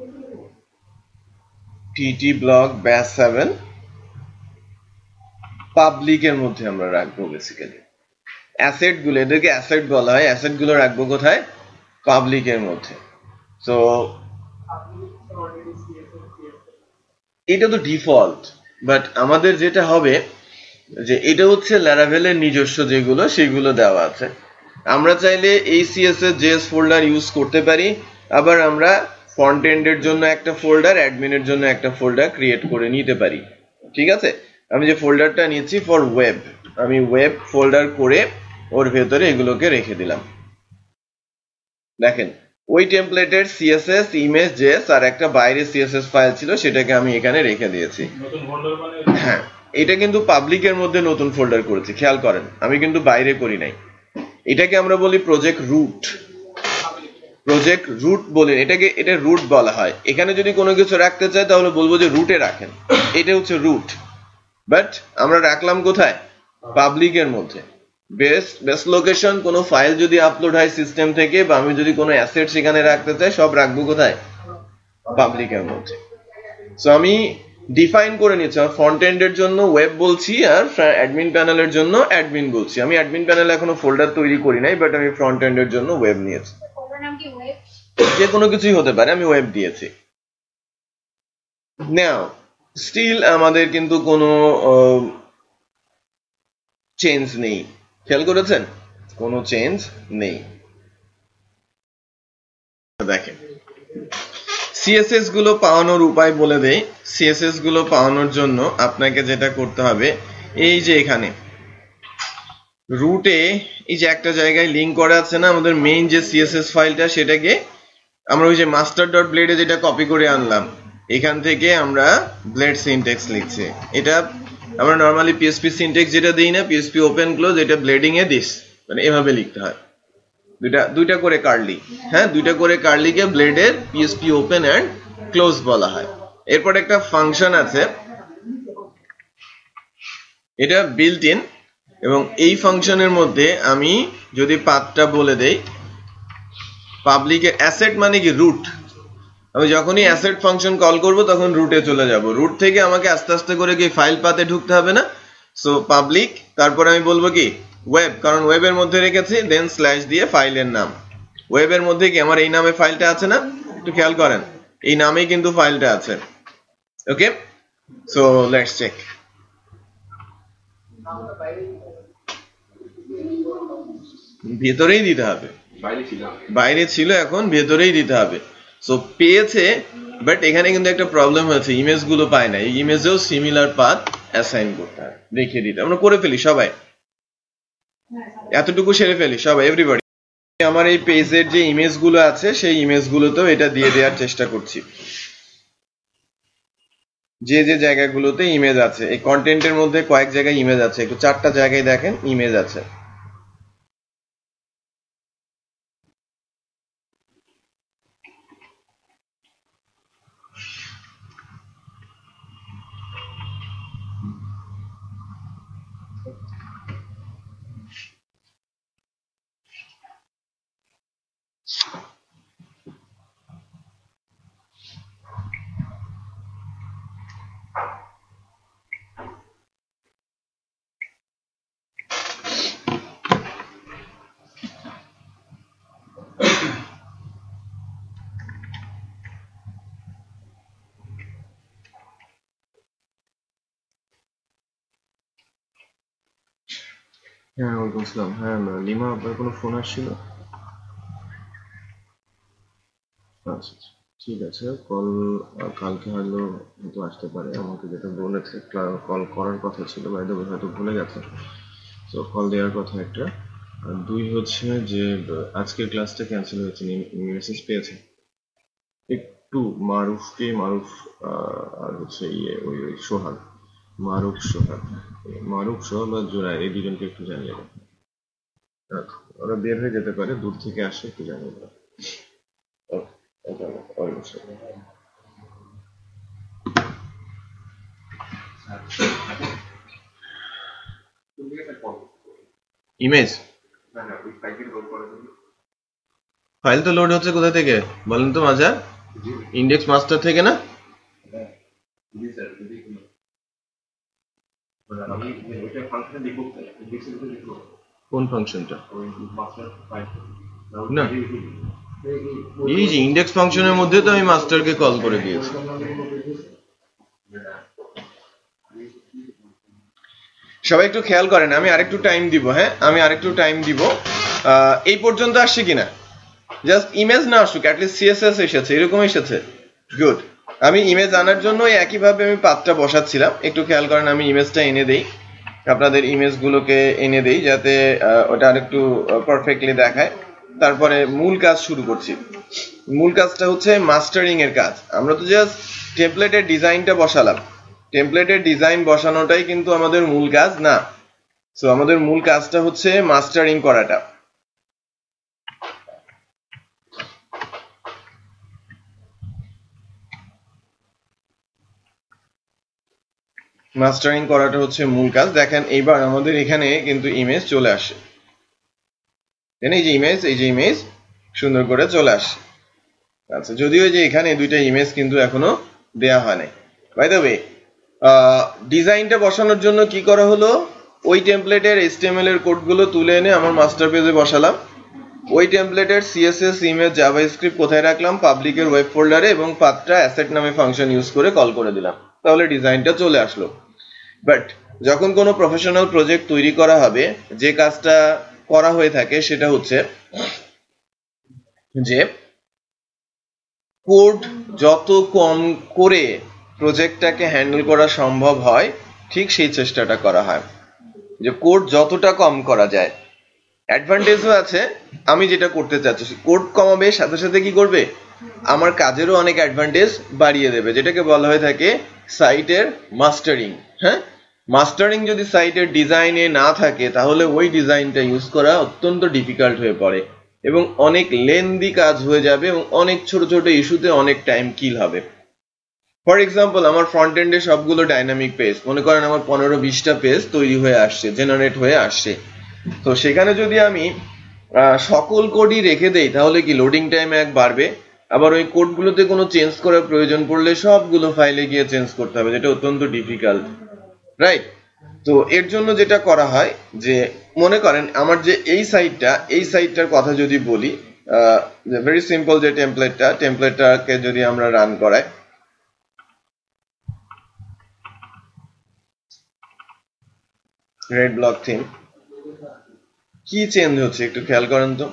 ttblog bash 7 পাবলিকের মধ্যে আমরা রাখবো বেসিক্যালি। অ্যাসেট গুলো, এদেরকে অ্যাসেট বলা হয়, অ্যাসেট গুলো রাখবো কোথায়? পাবলিকের মধ্যে। সো এটা তো ডিফল্ট, বাট আমাদের যেটা হবে যে এটা হচ্ছে ল্যারাভেলের নিজস্ব যেগুলো সেগুলো দেওয়া আছে। আমরা চাইলে এই সিএসএস জেএস ফোল্ডার ইউজ করতে পারি, আবার আমরা ফ্রন্ট এন্ডের জন্য একটা ফোল্ডার, অ্যাডমিনের জন্য একটা ফোল্ডার ক্রিয়েট করে নিতে পারি। ঠিক আছে, আমি যে ফোল্ডারটা নিচ্ছি ফর ওয়েব, আমি ওয়েব ফোল্ডার করে ওর ভেতরে এগুলোকে রেখে দিলাম। দেখেন ওই টেমপ্লেটের সিএসএস ইমেজ জেএস আর একটা বাইরে সিএসএস ফাইল ছিল, সেটাকে আমি এখানে রেখে দিয়েছি। হ্যাঁ, এটা কিন্তু পাবলিকের মধ্যে নতুন ফোল্ডার করেছি, খেয়াল করেন, আমি কিন্তু বাইরে করি নাই। এটাকে আমরা বলি প্রজেক্ট রুট। প্রজেক্ট রুট বলে এটাকে, এটা রুট বলা হয়। এখানে যদি কোনো কিছু রাখতে চাই তাহলে বলবো যে রুটে রাখেন, এটা হচ্ছে রুট। বাট আমরা রাখলাম কোথায়? পাবলিকের মধ্যে। বেস্ট লোকেশন, কোনো ফাইল যদি আপলোড হয় সিস্টেম থেকে, বা আমি যদি কোনো অ্যাসেট সেখানে রাখতে চাই, সব রাখবো কোথায়? পাবলিকের মধ্যে। সো আমি ডিফাইন করে নিচ্ছি, আমার ফ্রন্ট এন্ডের জন্য ওয়েব বলছি, আর অ্যাডমিন প্যানেলের জন্য অ্যাডমিন বলছি। আমি অ্যাডমিন প্যানেলে এখনো ফোল্ডার তৈরি করি নাই, বাট আমি ফ্রন্ট এন্ডের জন্য ওয়েব নিয়েছি। যে কোনো কিছুই হতে পারে, আমি ওয়েব দিয়েছি। নাও স্টিল আমাদের কিন্তু কোনো চেঞ্জ নেই, খেয়াল করেছেন? কোনো চেঞ্জ নেই। দেখেন সিএসএস গুলো পাওয়ানোর উপায় বলে দেই। সিএসএস গুলো পাওয়ানোর জন্য আপনাকে যেটা করতে হবে, এই যে এখানে রুটে এই যে একটা জায়গায় লিঙ্ক করা আছে না আমাদের মেইন যে সিএসএস ফাইলটা, সেটাকে আমরা ওই যে মাস্টার ডট ব্লেডে যেটা কপি করে আনলাম, এখান থেকে আমরা ব্লেড সিনট্যাক্স লিখছি। এটা আমরা নর্মালি পিএসপি সিনট্যাক্স যেটা দিই না, পিএসপি ওপেন ক্লোজ, এটা ব্লেডিং এ দিস, মানে এভাবে লিখতে হয়, দুইটা করে কার্লি। হ্যাঁ, দুইটা করে কার্লিকে ব্লেডের পিএসপি ওপেন এন্ড ক্লোজ বলা হয়। এরপর একটা ফাংশন আছে, এটা বিল্ট ইন, এবং এই ফাংশনের মধ্যে আমি যদি পাথটা বলে দেই, পাবলিকের অ্যাসেট মানে কি রুট, আমি যখনই অ্যাসেট ফাংশন কল করব তখন রুটে চলে যাব। রুট থেকে আমাকে আস্তে আস্তে করে কি ফাইল পাতে ঢুকতে হবে না? সো পাবলিক, তারপর আমি বলবো কি ওয়েব, কারণ ওয়েবের মধ্যে রেখেছি, দেন স্ল্যাশ দিয়ে ফাইলের নাম। ওয়েবের মধ্যে কি আমার এই নামে ফাইলটা আছে না? একটু খেয়াল করেন, এই নামেই কিন্তু ফাইলটা আছে। Okay, so let's check. ভেতরেই দিতে হবে, বাইরে ছিল, এখন ভেতরেই দিতে হবে। সো পেয়েছে, বাট এখানে কিন্তু একটা প্রবলেম হয়েছে, ইমেজ গুলো পায় না। এই ইমেজেও সিমিলার পাথ অ্যাসাইন করতে হয়, দেখিয়ে দিতে। আমরা করে ফেলি সবাই, এতটুকু সেরে ফেলি সবাই, এভরিবডি। আমার এই পেজের যে ইমেজ গুলো আছে সেই ইমেজ গুলোতেও এটা দিয়ে দেওয়ার চেষ্টা করছি। যে যে জায়গাগুলোতে ইমেজ আছে, এই কন্টেন্টের মধ্যে কয়েক জায়গায় ইমেজ আছে, একটু 4টা জায়গায় দেখেন ইমেজ আছে। হ্যাঁ, ওয়ালাইকুম আসসালাম। হ্যাঁ লিমা, আপনার কোনো ফোন আসছিল? আচ্ছা, ঠিক আছে। কল কালকে হয়তো আসতে পারে, আমাকে যেটা বলেছে কল করার কথা ছিল, বাইরে হয়তো ভুলে গেছে। তো কল দেওয়ার কথা একটা। আর 2 হচ্ছে যে আজকের ক্লাসটা ক্যান্সেল হয়েছে, মেসেজ পেয়েছে একটু মারুফ আর হচ্ছে ওই সোহাগ, মারুফ সোহাগ বা জোরাই, এই দুজনকে একটু জানিয়ে দেন। ওরা বের হয়ে যেতে পারে, দূর থেকে আসে, একটু জানিয়ে দেন। ইমেজ ফাইল তো লোড হচ্ছে কোথা থেকে বলেন তো মাঝার? ইন্ডেক্স মাস্টার থেকে না? মানে আমি ওইটা ফাংশন লিখব ইন্ডেক্সের ভিতরে লিখব কোন ফাংশনটা? ওই মাস্টার ফাইল না, এই যে ইন্ডেক্স ফাংশনের মধ্যে তো আমি মাস্টারকে কল করে দিয়েছি। সবাই একটু খেয়াল করেন, আমি আরেকটু টাইম দিব। হ্যাঁ, আমি আরেকটু টাইম দিব। এই পর্যন্ত আসছে কিনা? জাস্ট ইমেজ না আসুক, অ্যাটলিস্ট সিএসএস এসেছে, এরকম এসেছে। গুড। আমি ইমেজ আনার জন্য একইভাবে আমি পাথটা বসাচ্ছিলাম। একটু খেয়াল করেন, আমি ইমেজটা এনে দেই, আপনাদের ইমেজগুলোকে এনে দেই যাতে ওটা আরেকটু পারফেক্টলি দেখায়। তারপরে মূল কাজ শুরু করছি। মূল কাজটা হচ্ছে মাস্টারিং এর কাজ। আমরা তো জাস্ট টেমপ্লেটের ডিজাইনটা বসালাম, টেমপ্লেটের ডিজাইন বসানোটাই কিন্তু আমাদের মূল কাজ না। সো আমাদের মূল কাজটা হচ্ছে মাস্টারিং করাটা। মাস্টারিং করাটা হচ্ছে মূল কাজ। দেখেন এইবার আমাদের এখানে কিন্তু ইমেজ চলে আসে, এই যে ইমেজ সুন্দর করে চলে আসে। আচ্ছা, যদিও যে এখানে দুইটা ইমেজ কিন্তু এখনো দেয়া হয় নাই। বাই দ্য ওয়ে, ডিজাইনটা বসানোর জন্য কি করা হলো, ওই টেমপ্লেটের HTML এর কোডগুলো তুলে এনে আমার মাস্টার পেজে বসালাম। ওই টেমপ্লেটের CSS, ইমেজ, জাভাস্ক্রিপ্ট কোথায় রাখলাম? পাবলিকের ওয়েব ফোল্ডারে, এবং পাথটা অ্যাসেট নামে ফাংশন ইউজ করে কল করে দিলাম। তাহলে ডিজাইনটা চলে আসলো। বাট যখন কোনো প্রফেশনাল প্রজেক্ট তৈরি করা হবে, যে কাজটা করা হয়ে থাকে সেটা হচ্ছে যে কোড যত কম করে প্রজেক্টটাকে হ্যান্ডেল করা সম্ভব হয়, ঠিক সেই চেষ্টাটা করা হয় যে কোড যতটা কম করা যায়। অ্যাডভান্টেজও আছে। আমি যেটা করতে চাচ্ছি, কোড কমাবে, সাথে সাথে কি করবে, আমার কাজেরও অনেক অ্যাডভান্টেজ বাড়িয়ে দেবে, যেটাকে বলা হয়ে থাকে সাইটের মাস্টারিং। হ্যাঁ, মাস্টারিং যদি সাইটের ডিজাইনে না থাকে তাহলে ওই ডিজাইনটা ইউজ করা অত্যন্ত ডিফিকাল্ট হয়ে পড়ে এবং অনেক লেন্দি কাজ হয়ে যাবে এবং অনেক ছোট ছোট ইস্যুতে অনেক টাইম কিল হবে। ফর এক্সাম্পল, আমার ফ্রন্ট এন্ডে সবগুলো ডাইনামিক পেজ, মনে করেন আমার 15-20টা পেজ তৈরি হয়ে আসছে, জেনারেট হয়ে আসছে। তো সেখানে যদি আমি সকল কোডই রেখে দেই তাহলে কি লোডিং টাইম বাড়বে, আবার ওই কোডগুলোতে কোনো চেঞ্জ করার প্রয়োজন পড়লে সবগুলো ফাইলে গিয়ে চেঞ্জ করতে হবে, যেটা অত্যন্ত ডিফিকাল্ট, রাইট? তো এর জন্য যেটা করা হয় যে, মনে করেন আমার যে এই সাইটটার কথা যদি বলি, ভেরি সিম্পল, যে টেমপ্লেটটাকে যদি আমরা রান করাই, রেড ব্লক থিম, কি চেঞ্জ হচ্ছে একটু খেয়াল করেন তো।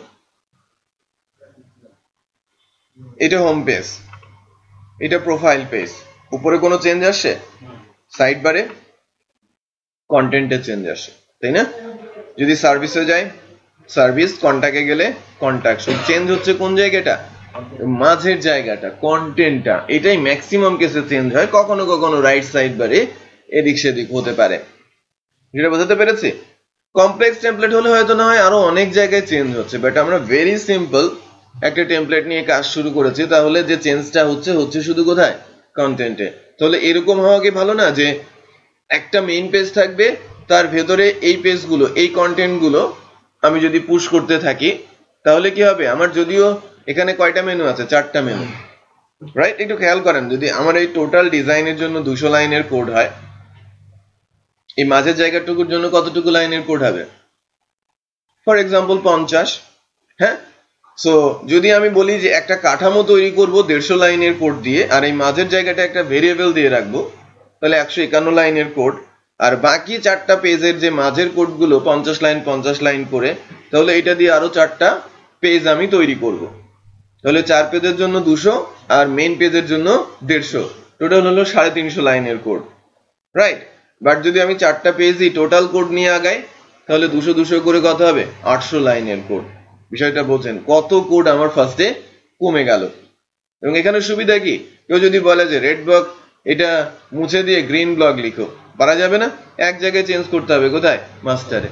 এটা হোম পেজ, এটা প্রোফাইল পেজ, উপরে কোনো চেঞ্জ আসছে? সাইড বারে কন্টেন্টে চেঞ্জ আসে, তাই না? যদি সার্ভিসে যাই, সার্ভিস, কন্টাক্টে গেলে কন্টাক্ট, সব চেঞ্জ হচ্ছে কোন জায়গাটা? মাঝের জায়গাটা, কন্টেন্টটা। এটাই ম্যাক্সিমাম কেসে চেঞ্জ হয়, কখনো কখনো রাইট সাইড বারে এদিক সেদিক হতে পারে। যেটা বোঝাতে পেরেছি? কমপ্লেক্স টেমপ্লেট হলে হয়তো না হয় আরো অনেক জায়গায় চেঞ্জ হচ্ছে, বাট আমরা ভেরি সিম্পল একটা টেমপ্লেট নিয়ে কাজ শুরু করেছি, তাহলে যে চেঞ্জটা হচ্ছে শুধু কোথায়? কন্টেন্টে। তাহলে এরকম হওয়া কি ভালো না, যে একটা মেইন পেজ থাকবে, তার ভেতরে এই পেজগুলো, এই কন্টেন্টগুলো আমি যদি পুশ করতে থাকি, তাহলে কি হবে, আমার যদিও এখানে কয়টা মেনু আছে? 4টা মেনু, রাইট? একটু খেয়াল করেন, যদি আমার এই টোটাল ডিজাইনের জন্য 200 লাইনের কোড হয়, এই মাঝের জায়গাটুকুর জন্য কতটুকু লাইনের কোড হবে? For example 50। হ্যাঁ, সো যদি আমি বলি যে একটা কাঠামো তৈরি করব 150 লাইনের কোড দিয়ে, আর এই মাঝের জায়গাটা একটা ভেরিয়েবল দিয়ে রাখবো, তাহলে 151 লাইনের কোড। আর বাকি 4টা পেজের যে মাঝের কোডগুলো 50 লাইন করে, তাহলে এটা দিয়ে আরো 4টা পেজ আমি তৈরি করব। তাহলে 4 পেজের জন্য 200 আর মেইন পেজের জন্য 150, টোটাল হলো 350 লাইনের কোড, রাইট? বাট যদি আমি 4টা পেজই টোটাল কোড নিয়ে আগাই, তাহলে 200 করে কত হবে? 800 লাইনের কোড। বিষয়টা বলছেন, কত কোড আমার ফার্স্টে কমে গেল। এবং এখানে সুবিধা কি, কেউ যদি বলে যে রেড ব্লক এটা মুছে দিয়ে গ্রিন ব্লক লিখো, পারা যাবে না, এক জায়গায় চেঞ্জ করতে হবে, কোথায়? মাস্টারে।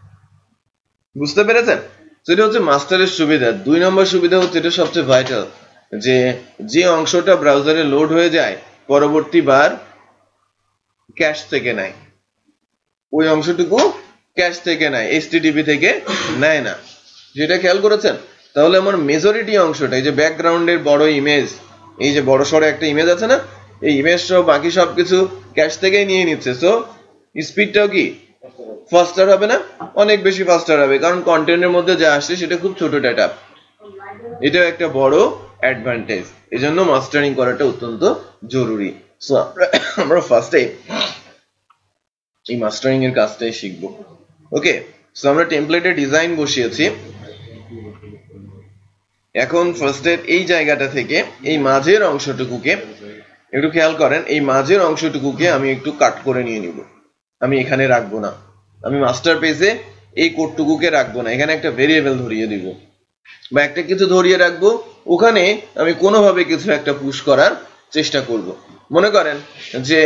বুঝতে পেরেছেন? সেটা হচ্ছে মাস্টারের সুবিধা। 2 নম্বর সুবিধা হচ্ছে, এটা সবচেয়ে ভাইটাল, যে অংশটা ব্রাউজারে লোড হয়ে যায় পরবর্তী বার ক্যাশ থেকে নেয়, ওই অংশটুকু ক্যাশ থেকে নেয়, HTTP থেকে নেয় না। যেটা খেয়াল করেছেন? তাহলে আমার মেজরিটি অংশটা, এই যে ব্যাকগ্রাউন্ডের বড় ইমেজ, এই যে বড় সড়ো একটা ইমেজ আছে না, এই ইমেজ সহ বাকি সবকিছু ক্যাশ থেকেই নিয়ে নিচ্ছে। সো স্পিডটাও কি ফাস্টার হবে না? অনেক বেশি ফাস্টার হবে, কারণ কন্টেন্টের মধ্যে যা আসছে সেটা খুব ছোট ডেটা। এটাও একটা বড় অ্যাডভান্টেজ। এজন্য মাস্টারিং করাটা অত্যন্ত জরুরি। সো আমরা ফার্স্টে এই মাস্টারিং এর কাজটাই শিখবো। ওকে, সো আমরা টেমপ্লেটে ডিজাইন বসিয়েছি। এখন ফার্স্টে এই জায়গাটা থেকে এই মাঝের অংশটুকুকে একটু খেয়াল করেন, এই মাঝের অংশটুকুকে আমি একটু কাট করে নিয়ে নিব। আমি এখানে রাখবো না, আমি মাস্টার পেজে এই কোডটুকুকে রাখবো না, এখানে একটা ভেরিয়েবল ধরিয়ে দিব বা একটা কিছু ধরিয়ে রাখবো। ওখানে আমি কোনোভাবে কিছু একটা পুশ করার চেষ্টা করব। মনে করেন যে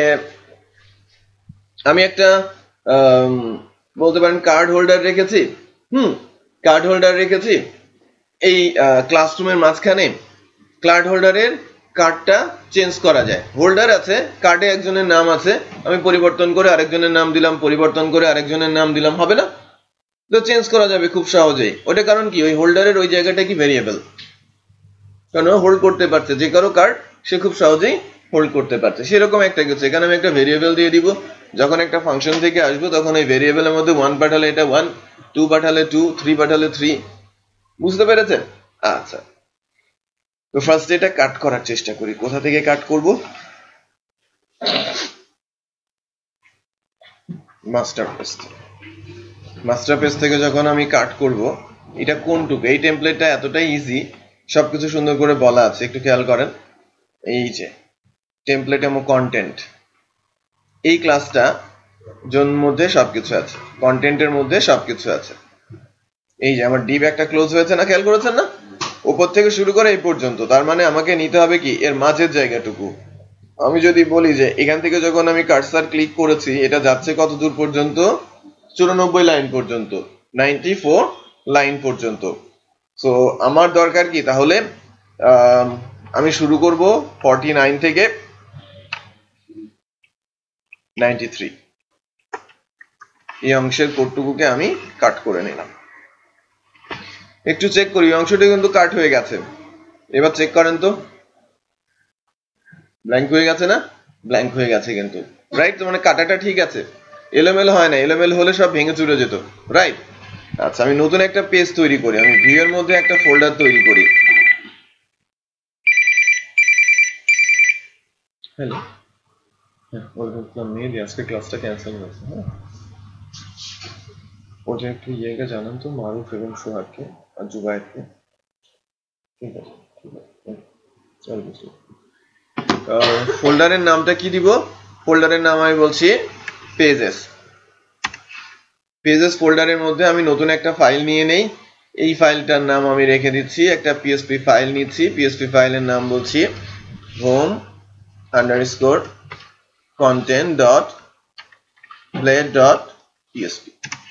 আমি একটা বলতে পারেন কার্ড হোল্ডার রেখেছি। কার্ড হোল্ডার রেখেছি এই ক্লাসরুমের মাঝখানে। কার্ড হোল্ডারের কার্ডটা চেঞ্জ করা যায়। হোল্ডার আছে, কার্ডে একজনের নাম আছে, আমি পরিবর্তন করে আরেকজনের নাম দিলাম, পরিবর্তন করে আরেকজনের নাম দিলাম, হবে না? তো চেঞ্জ করা যাবে খুব সহজেই। ওটা কারণ কি, ওই হোল্ডারের ওই জায়গাটা কি ভেরিয়েবল, কারণ হোল্ড করতে পারছে যে কারো কার্ড, সে খুব সহজেই হোল্ড করতে পারছে। সেরকম একটা কিছু এখানে আমি একটা ভেরিয়েবল দিয়ে দিব। যখন একটা ফাংশন থেকে আসবো তখন এই ভেরিয়েবলের মধ্যে 1 পাঠালে এটা 1, 2 পাঠালে 2, 3 পাঠালে 3। বুঝতে পেরেছেন? আচ্ছা, তো ফার্স্ট এটা কাট করার চেষ্টা করি। কোথা থেকে কাট করব? Master page. মাস্টার পেজ থেকে যখন আমি কাট করব, এটা কোনটুকু, এই টেমপ্লেটটা এতটাই ইজি, সবকিছু সুন্দর করে বলা আছে, একটু খেয়াল করেন। এই যে টেমপ্লেট এবং কন্টেন্ট, এই ক্লাসটা জন্য মধ্যে সবকিছু আছে, কন্টেন্টের মধ্যে সবকিছু আছে। এই যে আমার ডিভ একটা ক্লোজ হয়েছে না, খেয়াল করেছেন না? উপর থেকে শুরু করে এই পর্যন্ত, তার মানে আমাকে নিতে হবে কি এর মাঝের জায়গাটুকু। আমি যদি বলি যে এখান থেকে যখন আমি কার্সার ক্লিক করেছি, এটা যাচ্ছে কত দূর পর্যন্ত? 94 লাইন পর্যন্ত, 94 লাইন পর্যন্ত। সো আমার দরকার কি তাহলে, আমি শুরু করব 49 থেকে 93। এই অংশের কোডটুকুকে আমি কাট করে নিলাম। একটু চেক করি, অংশটা কিন্তু কাট হয়ে গেছে। এবার চেক করেন তো, ব্ল্যাঙ্ক হয়ে গেছে না? ব্ল্যাঙ্ক হয়ে গেছে কিন্তু, রাইট? তো মানে কাটাটা ঠিক আছে, এলোমেলো হয় না। এলোমেলো হলে সব ভেঙে চুরে যেত, রাইট? আচ্ছা, আমি নতুন একটা পেজ তৈরি করি। আমি ভিউ এর মধ্যে একটা ফোল্ডার তৈরি করি। হ্যালো, ওয়েলকাম মেয়ে, আজকে ক্লাসটা ক্যান্সেল হয়েছে। হ্যাঁ, ওটা একটু ইয়েকে জানান তো, মারুফ এবং সোহাগকে আর জুবায়েরকে। ঠিক আছে, ঠিক আছে, চল বুঝলি। ফোল্ডারের নামটা কি দিব? ফোল্ডারের নাম আমি বলছি পেজেস। পেজেস ফোল্ডারের মধ্যে আমি নতুন একটা ফাইল নিয়ে নেই। এই ফাইলটার নাম আমি রেখে দিচ্ছি, একটা পিএসপি ফাইল নিচ্ছি। পিএসপি ফাইলের নাম বলছি home_content.blade.psp।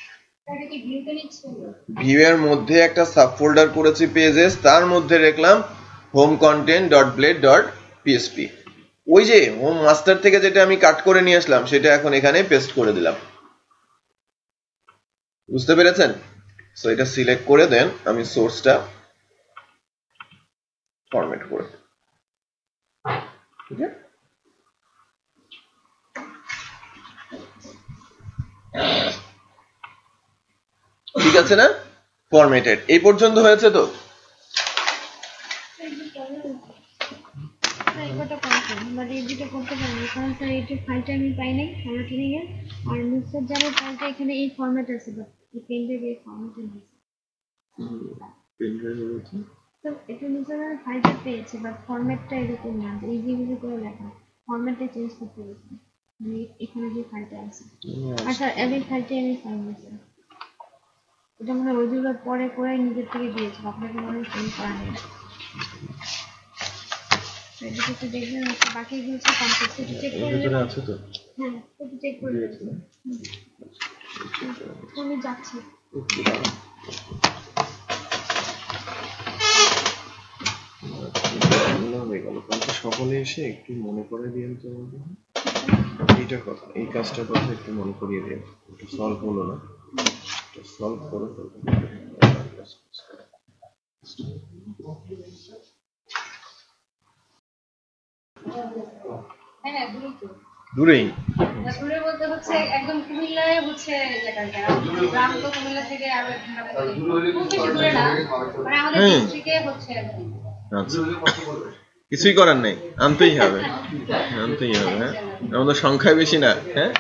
ভিউ এর মধ্যে একটা সাব ফোল্ডার করেছি পেজেস, তার মধ্যে রাখলাম home_content.blade.psp। ওই যে হোম মাস্টার থেকে যেটা আমি কাট করে নিয়ে আসলাম, সেটা এখন এখানে পেস্ট করে দিলাম। বুঝতে পেরেছেন? সো এটা সিলেক্ট করে দেন, আমি সোর্সটা ফরম্যাট করে দেব। ঠিক আছে না? ফরম্যাটেড। এই পর্যন্ত হয়েছে তো? এটা মনে হয় ওইগুলো পরে করে নিজের থেকে দিয়েছে, আপনাকে মনে হয় ফোন করা নেই। এদিকে একটু দেখবেন, বাকিগুলো সব কমপ্লিট, একটু চেক করে নেবেন। আছে তো? হ্যাঁ, একটু চেক করে নেবেন। আমি যাচ্ছি। সকলে এসে একটু মনে করে দিন তো এইটার কথা, এই কাজটার কথা একটু মনে করিয়ে দিন। একটু সলভ হলো না, সলভ করে দূরেই দূরে বলতে হচ্ছে একদম কুমিল্লায় হচ্ছে যেটা গ্রাম তো কুমিল্লা থেকে আরো খুব বেশি দূরে না, মানে আমাদের ডিস্ট্রিক্টে হচ্ছে একদম। আচ্ছা, কিছুই করার নেই, আনতেই হবে, আনতেই হবে। হ্যাঁ, আমাদের সংখ্যায় বেশি না। হ্যাঁ,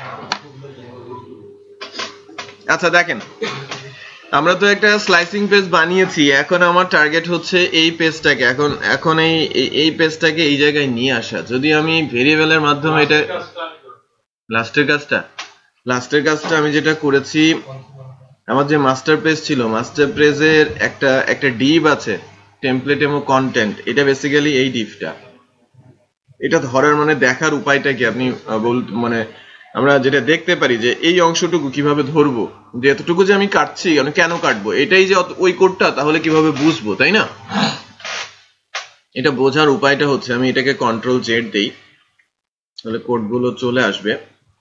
আচ্ছা দেখেন, আমরা তো একটা স্লাইসিং পেজ বানিয়েছি। এখন আমার টার্গেট হচ্ছে এই পেজটাকে এখন এই পেজটাকে এই জায়গায় নিয়ে আসা। যদি আমি ভেরিয়েবলের মাধ্যমে এটা লাস্টের কাজটা আমি যেটা করেছি, আমার যে মাস্টার পেজ ছিল, মাস্টার পেজের একটা ডিভ আছে, টেমপ্লেট এবং কন্টেন্ট। এটা বেসিক্যালি এই ডিভটা, এটা ধরার মানে দেখার উপায়টা কি আপনি মানে আমরা যেটা দেখতে পারি যে এই অংশটুকু কিভাবে ধরবো, যে এতটুকু যে আমি কাটছি, আমি কেন কাটবো, এটাই যে ওই কোডটা, তাহলে কিভাবে বুঝবো, তাই না? এটা বোঝার উপায়টা হচ্ছে আমি এটাকে কন্ট্রোল জেড দেই, তাহলে কোডগুলো চলে আসবে।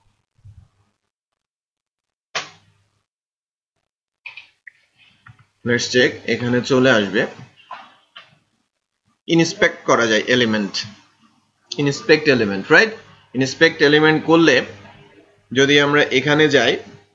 লেটস চেক, এখানে চলে আসবে। ইনস্পেক্ট করা যায় element, inspect element, right? Inspect element করলে যদি আমরা এখানে যাই,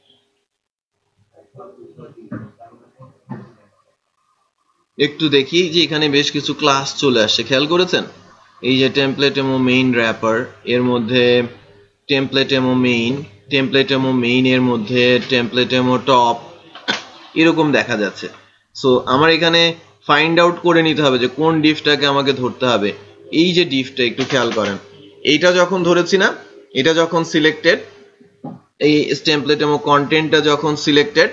একটু দেখি যে এখানে বেশ কিছু ক্লাস চলে আসছে, খেয়াল করেছেন? এই যে টেমপ্লেট এবং মেইন র্যাপার, এর মধ্যে টেমপ্লেট এবং মেইন এর মধ্যে টেমপ্লেট এবং টপ, এরকম দেখা যাচ্ছে। সো আমার এখানে ফাইন্ড আউট করে নিতে হবে যে কোন ডিফটাকে আমাকে ধরতে হবে। এই যে ডিফটা, একটু খেয়াল করেন, এইটা যখন ধরেছি না, এটা যখন সিলেক্টেড, এই টেমপ্লেট এবং কন্টেন্টটা যখন সিলেক্টেড,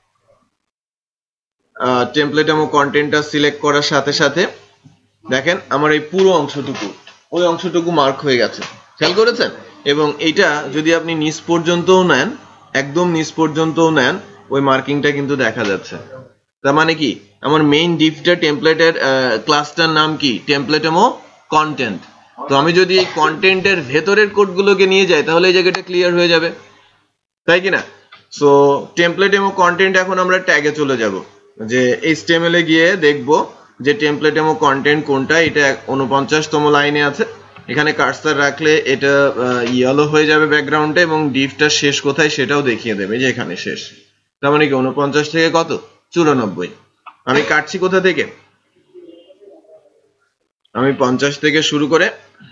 টেমপ্লেট এবং কন্টেন্টটা সিলেক্ট করার সাথে সাথে দেখেন আমার এই পুরো অংশটুকু, ওই অংশটুকু মার্ক হয়ে গেছে, খেয়াল করেছেন? এবং এইটা যদি আপনি নিচ পর্যন্তও নেন, একদম নিচ পর্যন্তও নেন, ওই মার্কিংটা কিন্তু দেখা যাচ্ছে। তার মানে কি, আমার মেইন ডিফটা টেমপ্লেটের ক্লাসটার নাম কি? টেমপ্লেট এবং কন্টেন্ট। তো আমি যদি এই কন্টেন্টের ভেতরের কোডগুলোকে নিয়ে যাই, তাহলে এই জায়গাটা ক্লিয়ার হয়ে যাবে, তাই কিনা? সো টেমপ্লেট এবং কন্টেন্ট, এখন আমরা ট্যাগে চলে যাব, যে HTML এ গিয়ে দেখবো যে টেমপ্লেট এবং কন্টেন্ট কোনটা। এটা 49তম লাইনে আছে। এখানে কার্সার রাখলে এটা ইয়েলো হয়ে যাবে ব্যাকগ্রাউন্ডে, এবং ডিফটা শেষ কোথায় সেটাও দেখিয়ে দেবে যে এখানে শেষ। তার মানে কি 49 থেকে কত? 94। আমি কাটছি কোথা থেকে? আমি 50 থেকে শুরু করে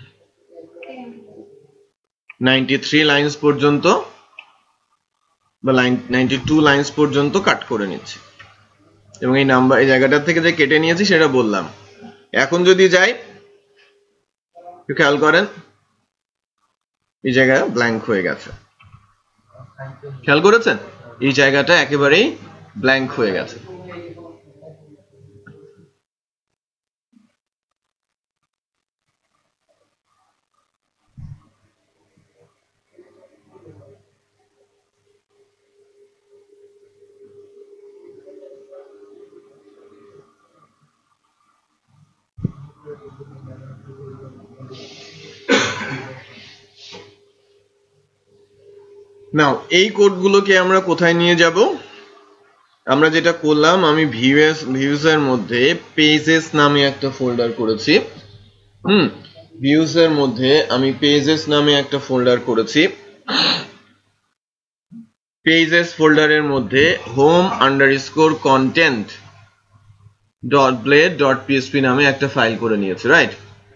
93 লাইনস পর্যন্ত বা 92 লাইনস পর্যন্ত কাট করে নিচ্ছি, এবং এই নাম্বার, এই জায়গাটা থেকে যে কেটে নিয়েছি সেটা বললাম। এখন যদি যাই, একটু খেয়াল করেন, এই জায়গা ব্ল্যাঙ্ক হয়ে গেছে, খেয়াল করেছেন? এই জায়গাটা একেবারেই ব্ল্যাঙ্ক হয়ে গেছে। নাও এই কোডগুলোকে আমরা কোথায় নিয়ে যাব? আমরা যেটা করলাম, আমি ভিউস এর মধ্যে পেজেস নামে একটা ফোল্ডার করেছি। ভিউস এর মধ্যে আমি পেজেস নামে একটা ফোল্ডার করেছি। পেজেস ফোল্ডারের মধ্যে home_content.blade.php নামে একটা ফাইল করে নিয়েছি, রাইট?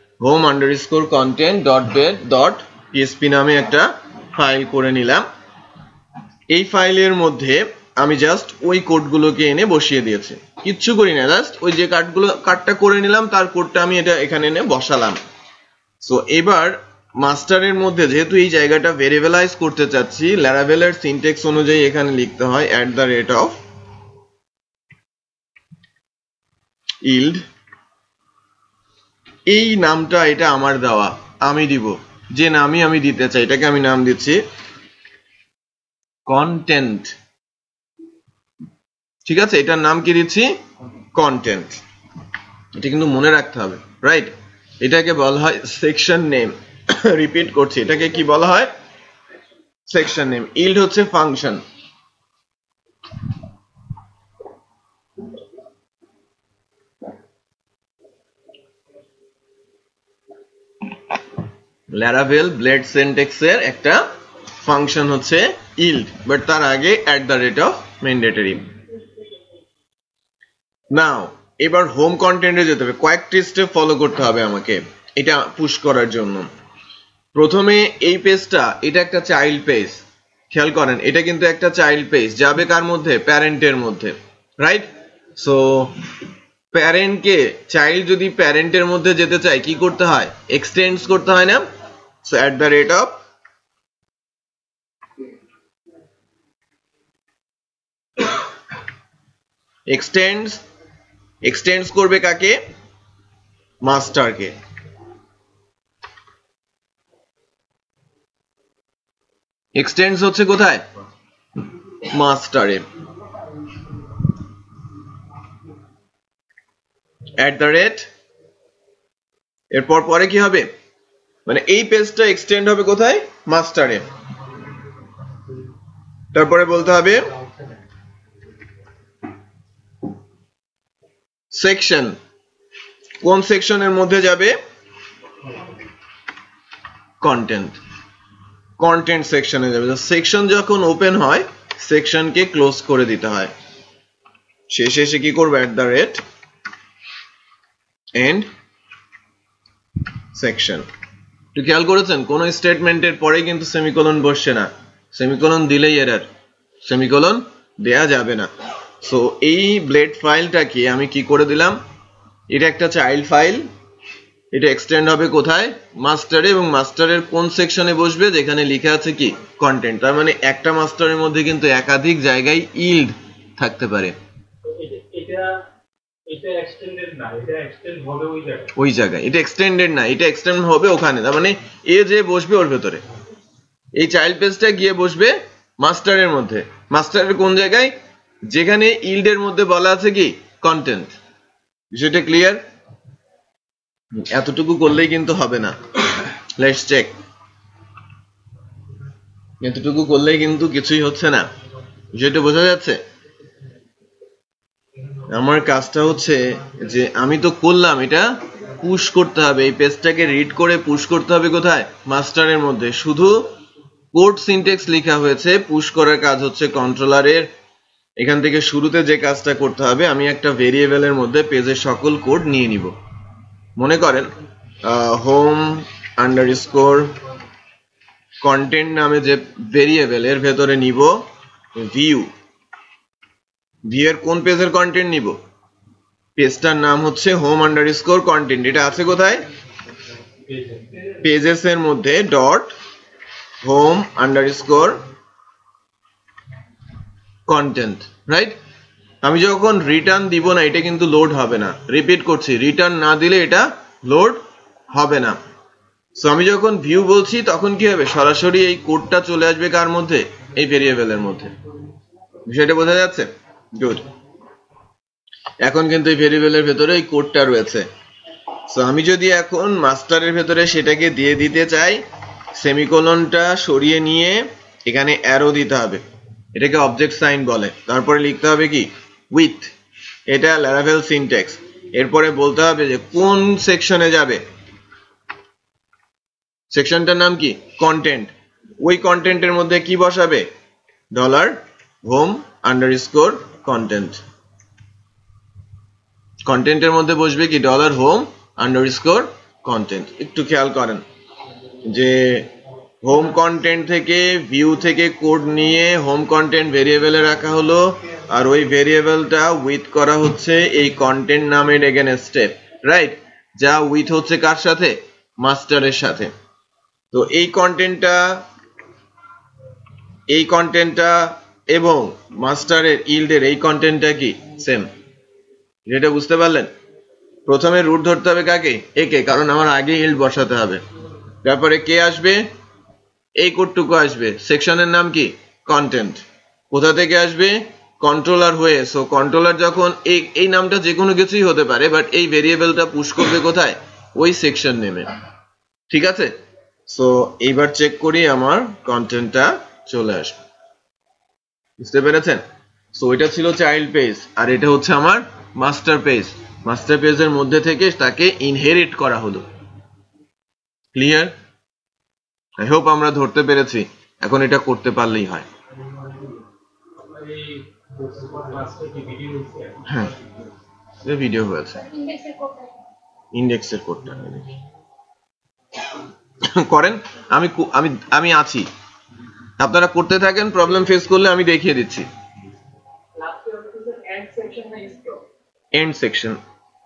home_content.blade.php নামে একটা ফাইল করে নিলাম। এই ফাইলের মধ্যে আমি জাস্ট ওই কোডগুলোকে এনে বসিয়ে দিয়েছি, কিচ্ছু করি না, জাস্ট ওই যে কাটটা করে নিলাম, তার কোডটা আমি এটা এখানে এনে বসালাম। সো এবার মাস্টারের মধ্যে যেহেতু এই জায়গাটা ভেরিয়েবলাইজ করতে চাচ্ছি, ল্যারাভেলের সিনট্যাক্স অনুযায়ী এখানে লিখতে হয় @yield। এই নামটা, এটা আমার দেওয়া, আমি দিব যে নামই আমি দিতে চাই, এটাকে আমি নাম দিচ্ছি কন্টেন্ট। ঠিক আছে, এটার নাম কি দিচ্ছি? কন্টেন্ট। এটা কিন্তু মনে রাখতে হবে, রাইট? এটাকে বলা হয় সেকশন নেম। রিপিট করছি, এটাকে কি বলা হয়? Section name. ইল্ড হচ্ছে ফাংশন। ল্যারাভেল ব্লেড সিনট্যাক্সের একটা ফাংশন হচ্ছে yield, বাট তার আগে @ ম্যান্ডেটরি। নাও এবার হোম কন্টেন্টে যেতে হবে, কয়েকটি স্টেপ ফলো করতে হবে আমাকে এটা পুশ করার জন্য। প্রথমে এই পেজটা, এটা একটা চাইল্ড পেজ, খেয়াল করেন এটা কিন্তু একটা চাইল্ড পেজ, যাবে কার মধ্যে? প্যারেন্টের মধ্যে, রাইট? সো প্যারেন্টকে, চাইল্ড যদি প্যারেন্টের মধ্যে যেতে চায় কি করতে হয়? এক্সটেন্ডস করতে হয় না? সো @ এক্সটেন্ডস করবে কাকে? মাস্টারকে। এক্সটেন্ডস হচ্ছে কোথায়? মাস্টারে। @ এরপর পরে কি হবে? মানে এই পেজটা এক্সটেন্ড হবে কোথায়? মাস্টারে। তারপরে বলতে হবে সেকশন, কোন সেকশনের মধ্যে যাবে? কন্টেন্ট সেকশনে যাবে। সেকশন যখন ওপেন হয় সেকশনকে ক্লোজ করে দিতে হয়। শেষে এসে কি করবে? @ এন্ড সেকশন। একটু খেয়াল করেছেন কোন স্টেটমেন্টের পরে কিন্তু সেমিকোলন বসছে না, সেমিকোলন দিলেই এরর, সেমিকোলন দেয়া যাবে না। সো এই ব্লেড ফাইলটাকে আমি কি করে দিলাম? এটা একটা চাইল্ড ফাইল, এটা এক্সটেন্ড হবে কোথায়? মাস্টারে, এবং মাস্টারের কোন সেকশনে বসবে? যেখানে লেখা আছে কি? কন্টেন্ট। তার মানে একটা মাস্টারের মধ্যে কিন্তু একাধিক জায়গায় yield থাকতে পারে। এটা এক্সটেন্ডেড না, এটা এক্সটেন্ড হবে ওই জায়গায়, ওই জায়গায়। এটা এক্সটেন্ডেড না, এটা এক্সটেন্ড হবে ওখানে। তার মানে এ যে বসবে ওর ভেতরে, এই চাইল্ড পেজটা গিয়ে বসবে মাস্টারের মধ্যে। মাস্টারের কোন জায়গায়? যেখানে yield এর মধ্যে বলা আছে কি? কন্টেন্ট। বিষয়টা ক্লিয়ার? এতটুকু করলেই কিন্তু হবে না, লেটস চেক। এতটুকু করলেই কিন্তু কিছুই হচ্ছে না, বিষয়টা বোঝা যাচ্ছে? আমার কাজটা হচ্ছে যে আমি তো করলাম, এটা পুশ করতে হবে, এই পেজটাকে রিড করে পুশ করতে হবে কোথায়? মাস্টারের মধ্যে। শুধু কোড সিনট্যাক্স লেখা হয়েছে, পুশ করার কাজ হচ্ছে কন্ট্রোলারের। এখান থেকে শুরুতে যে কাজটা করতে হবে, আমি একটা ভেরিয়েবলের মধ্যে পেজের সকল কোড নিয়ে নিব। মনে করেন হোম আন্ডারস্কোর কন্টেন্ট নামে যে ভেরিয়েবল, এর ভেতরে নিব ভিউ। ভিউ এর কোন পেজের কন্টেন্ট নিব? পেজটার নাম হচ্ছে হোম আন্ডারস্কোর কন্টেন্ট। এটা আছে কোথায়? পেজেস এর মধ্যে dot home underscore content, right? আমি যখন রিটার্ন দিব না, এটা কিন্তু লোড হবে না। রিপিট করছি, রিটার্ন না দিলে এটা লোড হবে না। সো আমি যখন ভিউ বলছি তখন কি হবে? সরাসরি এই কোডটা চলে আসবে কার মধ্যে? এই ভেরিয়েবলের মধ্যে। বিষয়টা বোঝা যাচ্ছে? গুড। এখন কিন্তু এই ভেরিয়েবলের ভেতরে এই কোডটা রয়েছে। সো আমি যদি এখন মাস্টারের ভেতরে সেটাকে দিয়ে দিতে চাই, সেমিকোলনটা সরিয়ে নিয়ে এখানে অ্যারো দিতে হবে, এটাকে অবজেক্ট সাইন বলে। তারপরে লিখতে হবে কি? উইথ। এটা ল্যারাভেল সিনট্যাক্স। এরপরে বলতে হবে যে কোন সেকশনে যাবে, সেকশনটার নাম কি? কন্টেন্ট। ওই কন্টেন্টের মধ্যে কি বসাবে? $home underscore content. কন্টেন্টের মধ্যে বসবে কি? $home underscore content. একটু খেয়াল করেন যে হোম কন্টেন্ট থেকে, ভিউ থেকে কোড নিয়ে হোম কন্টেন্ট ভেরিয়েবলে রাখা হলো, আর ওই ভেরিয়েবলটা উইথ করা হচ্ছে এই কন্টেন্ট নামের এগেনস্টে, রাইট? যা উইথ হচ্ছে কার সাথে? মাস্টারের সাথে। তো এই কন্টেন্টটা এবং মাস্টারের ইল্ডের এই কন্টেন্টটা কি? সেম। যেটা বুঝতে পারলেন? প্রথমে রুট ধরতে হবে কাকে? একে, কারণ আমার আগে ইল্ড বসাতে হবে। তারপরে কে আসবে? এই কোডটুকু আসবে। সেকশনের নাম কি? কন্টেন্ট। কোথা থেকে আসবে? কন্ট্রোলার হয়ে। সো কন্ট্রোলার যখন এই নামটা যে কোনো কিছুই হতে পারে, বাট এই ভেরিয়েবলটা পুশ করবে কোথায়? ওই সেকশন নেমে। ঠিক আছে? সো এইবার চেক করি আমার কন্টেন্টটা চলে আসবে। বুঝতে পেরেছেন? সো এটা ছিল চাইল্ড পেজ, আর এটা হচ্ছে আমার মাস্টার পেজ। মাস্টার পেজের মধ্যে থেকে তাকে ইনহেরিট করা হলো। ক্লিয়ার? আই হোপ আমরা ধরতে পেরেছি। এখন এটা করতে পারলেই হয়। এই ক্লাসে কি ভিডিও হচ্ছে? হ্যাঁ, এই ভিডিও হয়েছে। ইন্ডেক্সের কোড ইন্ডেক্সের কোডটা করেন, আমি আমি আমি আছি, আপনারা করতে থাকেন, প্রবলেম ফেস করলে আমি দেখিয়ে দিচ্ছি। এন্ড সেকশন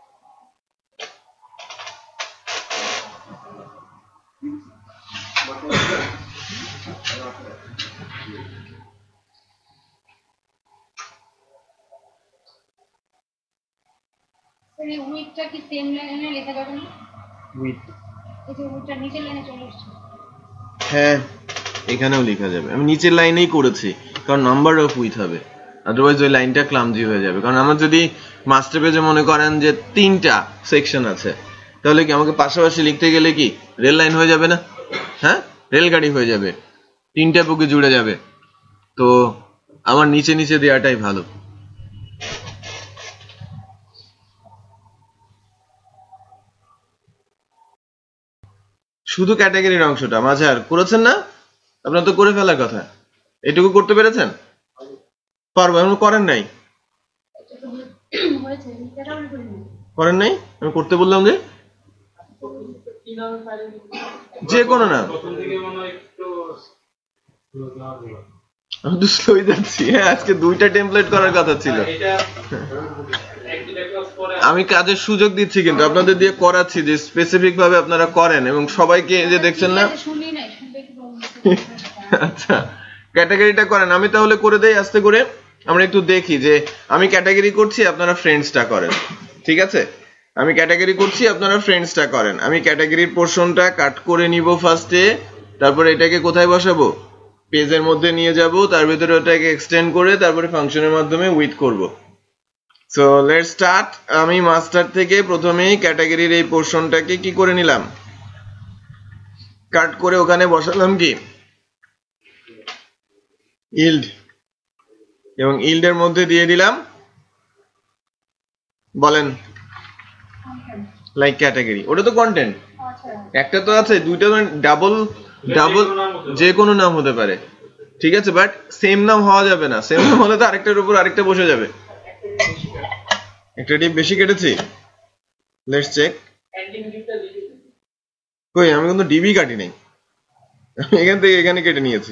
এই উইথটা কি সেম লাইনে লেখা যাবে না? উইথ, এই যে উইথটা নিচের লাইনে চলে আসছে। হ্যাঁ এখানেও লেখা যাবে, আমি নিচের লাইনেই করেছি কারণ নাম্বার অফ উইথ হবে, আদারওয়াইজ ওই লাইনটা ক্লামজি হয়ে যাবে। কারণ আমার যদি মাস্টার পেজে মনে করেন যে 3টা সেকশন আছে, তাহলে কি আমাকে পাশাপাশি লিখতে গেলে কি রেল লাইন হয়ে যাবে না? হ্যাঁ, রেলগাড়ি হয়ে যাবে, 3টা বুকে জুড়ে যাবে। তো আমার নিচে নিচে দেওয়াটাই ভালো। শুধু ক্যাটাগরির অংশটা মাঝার করেছেন না? আপনার তো করে ফেলার কথা, এটুকু করতে পেরেছেন? পারবো, এমন করেন নাই? হয়েছে এটা আমি করি না। করেন নাই? আমি করতে বললাম যে কোনো না, প্রথম দিকে মনে হয় একটু slow দেওয়া হলো। আমি তো স্লোই যাচ্ছি। হ্যাঁ, আজকে 2টা টেমপ্লেট করার কথা ছিল। এটা একটা ক্লাস পরে আমি কাজের সুযোগ দিচ্ছি, কিন্তু আপনাদের দিয়ে করাচ্ছি যে স্পেসিফিক ভাবে আপনারা করেন এবং সবাইকে এই যে দেখছেন না। শুনি নাই, শুনতে একটু প্রবলেম। আচ্ছা, ক্যাটাগরিটা করেন, আমি তাহলে করে দেই আস্তে করে। আমরা একটু দেখি যে আমি ক্যাটাগরি করছি, আপনারা ফ্রেন্ডসটা করেন, ঠিক আছে? আমি ক্যাটাগরি করছি, আপনারা ফ্রেন্ডসটা করেন। আমি ক্যাটাগরির পোরশনটা কাট করে নিব ফার্স্টে, তারপরে এটাকে কোথায় বসাবো? পেজের মধ্যে নিয়ে যাব, তার ভিতরে ওটাকে এক্সটেন্ড করে তারপরে ফাংশনের মাধ্যমে উইথ করব। So let's start. আমি মাস্টার থেকে প্রথমেই ক্যাটাগরির এই পোরশনটাকে কি করে নিলাম, কাট করে ওখানে বসালাম কি ইল্ড, এবং ইল্ডের মধ্যে দিয়ে দিলাম, বলেন লাইক ক্যাটাগরি। ওটা তো কন্টেন্ট, আচ্ছা একটা তো আছে, 2টা ডাবল ডাবল যে কোনো নাম হতে পারে, ঠিক আছে? বাট সেম নাম হওয়া যাবে না, সেম নাম হলে তো আরেকটার উপর আরেকটা বসে যাবে। একটা ডিপ বেশি কেটেছি, লেটস চেক। কই, আমি কিন্তু ডিবি কাটি নাই, আমি এখান থেকে এখানে কেটে নিয়েছি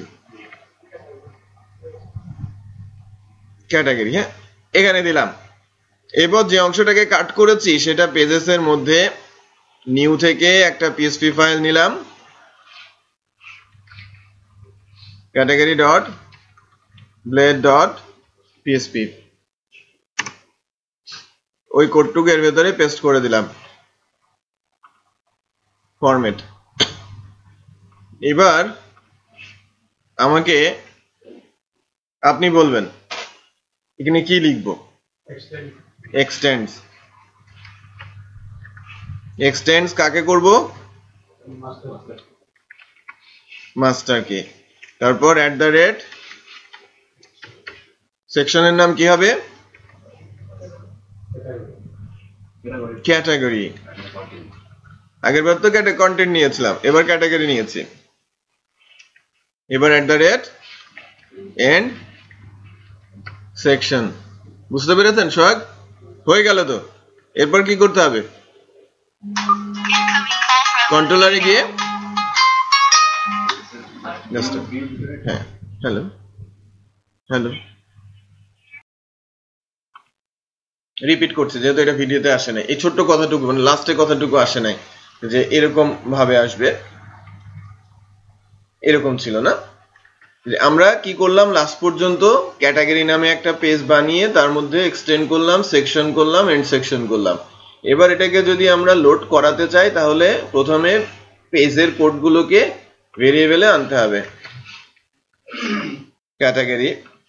ক্যাটাগরি। হ্যাঁ, এখানে দিলাম। এরপর যে অংশটাকে কাট করেছি সেটা পেজেস এর মধ্যে নিউ থেকে একটা পিএসপি ফাইল নিলাম, category dot blade dot PHP, ওই কোডটুকু এর ভেতরে পেস্ট করে দিলাম, ফরম্যাট। এবার আমাকে আপনি বলবেন এখানে কি লিখবো। এক্সটেন্ডস, এক্সটেন্ডস কাকে করব? মাস্টারকে। তারপর @ সেকশনের নাম কি হবে? ক্যাটাগরি। আগের বার তো কন্টেন্ট নিয়েছিলাম, এবার ক্যাটাগরি নিয়েছি। এবার এন্ড সেকশন। বুঝতে পেরেছেন সোহাগ? হয়ে গেল তো। এরপর কি করতে হবে? কন্ট্রোলারে গিয়ে হ্যাঁ, হ্যালো হ্যালো, রিপিট করছি যেহেতু এটা ভিডিওতে আসে নাই। এই ছোট্ট কথাটুকু মানে লাস্টের কথাটুকু আসে নাই, যে এরকম ভাবে আসবে, এরকম ছিল না। আমরা কি করলাম, লাস্ট পর্যন্ত ক্যাটাগরি নামে একটা পেজ বানিয়ে তার মধ্যে এক্সটেন্ড করলাম, সেকশন করলাম, এন্ড সেকশন করলাম। এবার এটাকে যদি আমরা লোড করাতে চাই তাহলে প্রথমে পেজের কোডগুলোকে ভেরিয়েবলে আনতে হবে। ক্যাটাগরি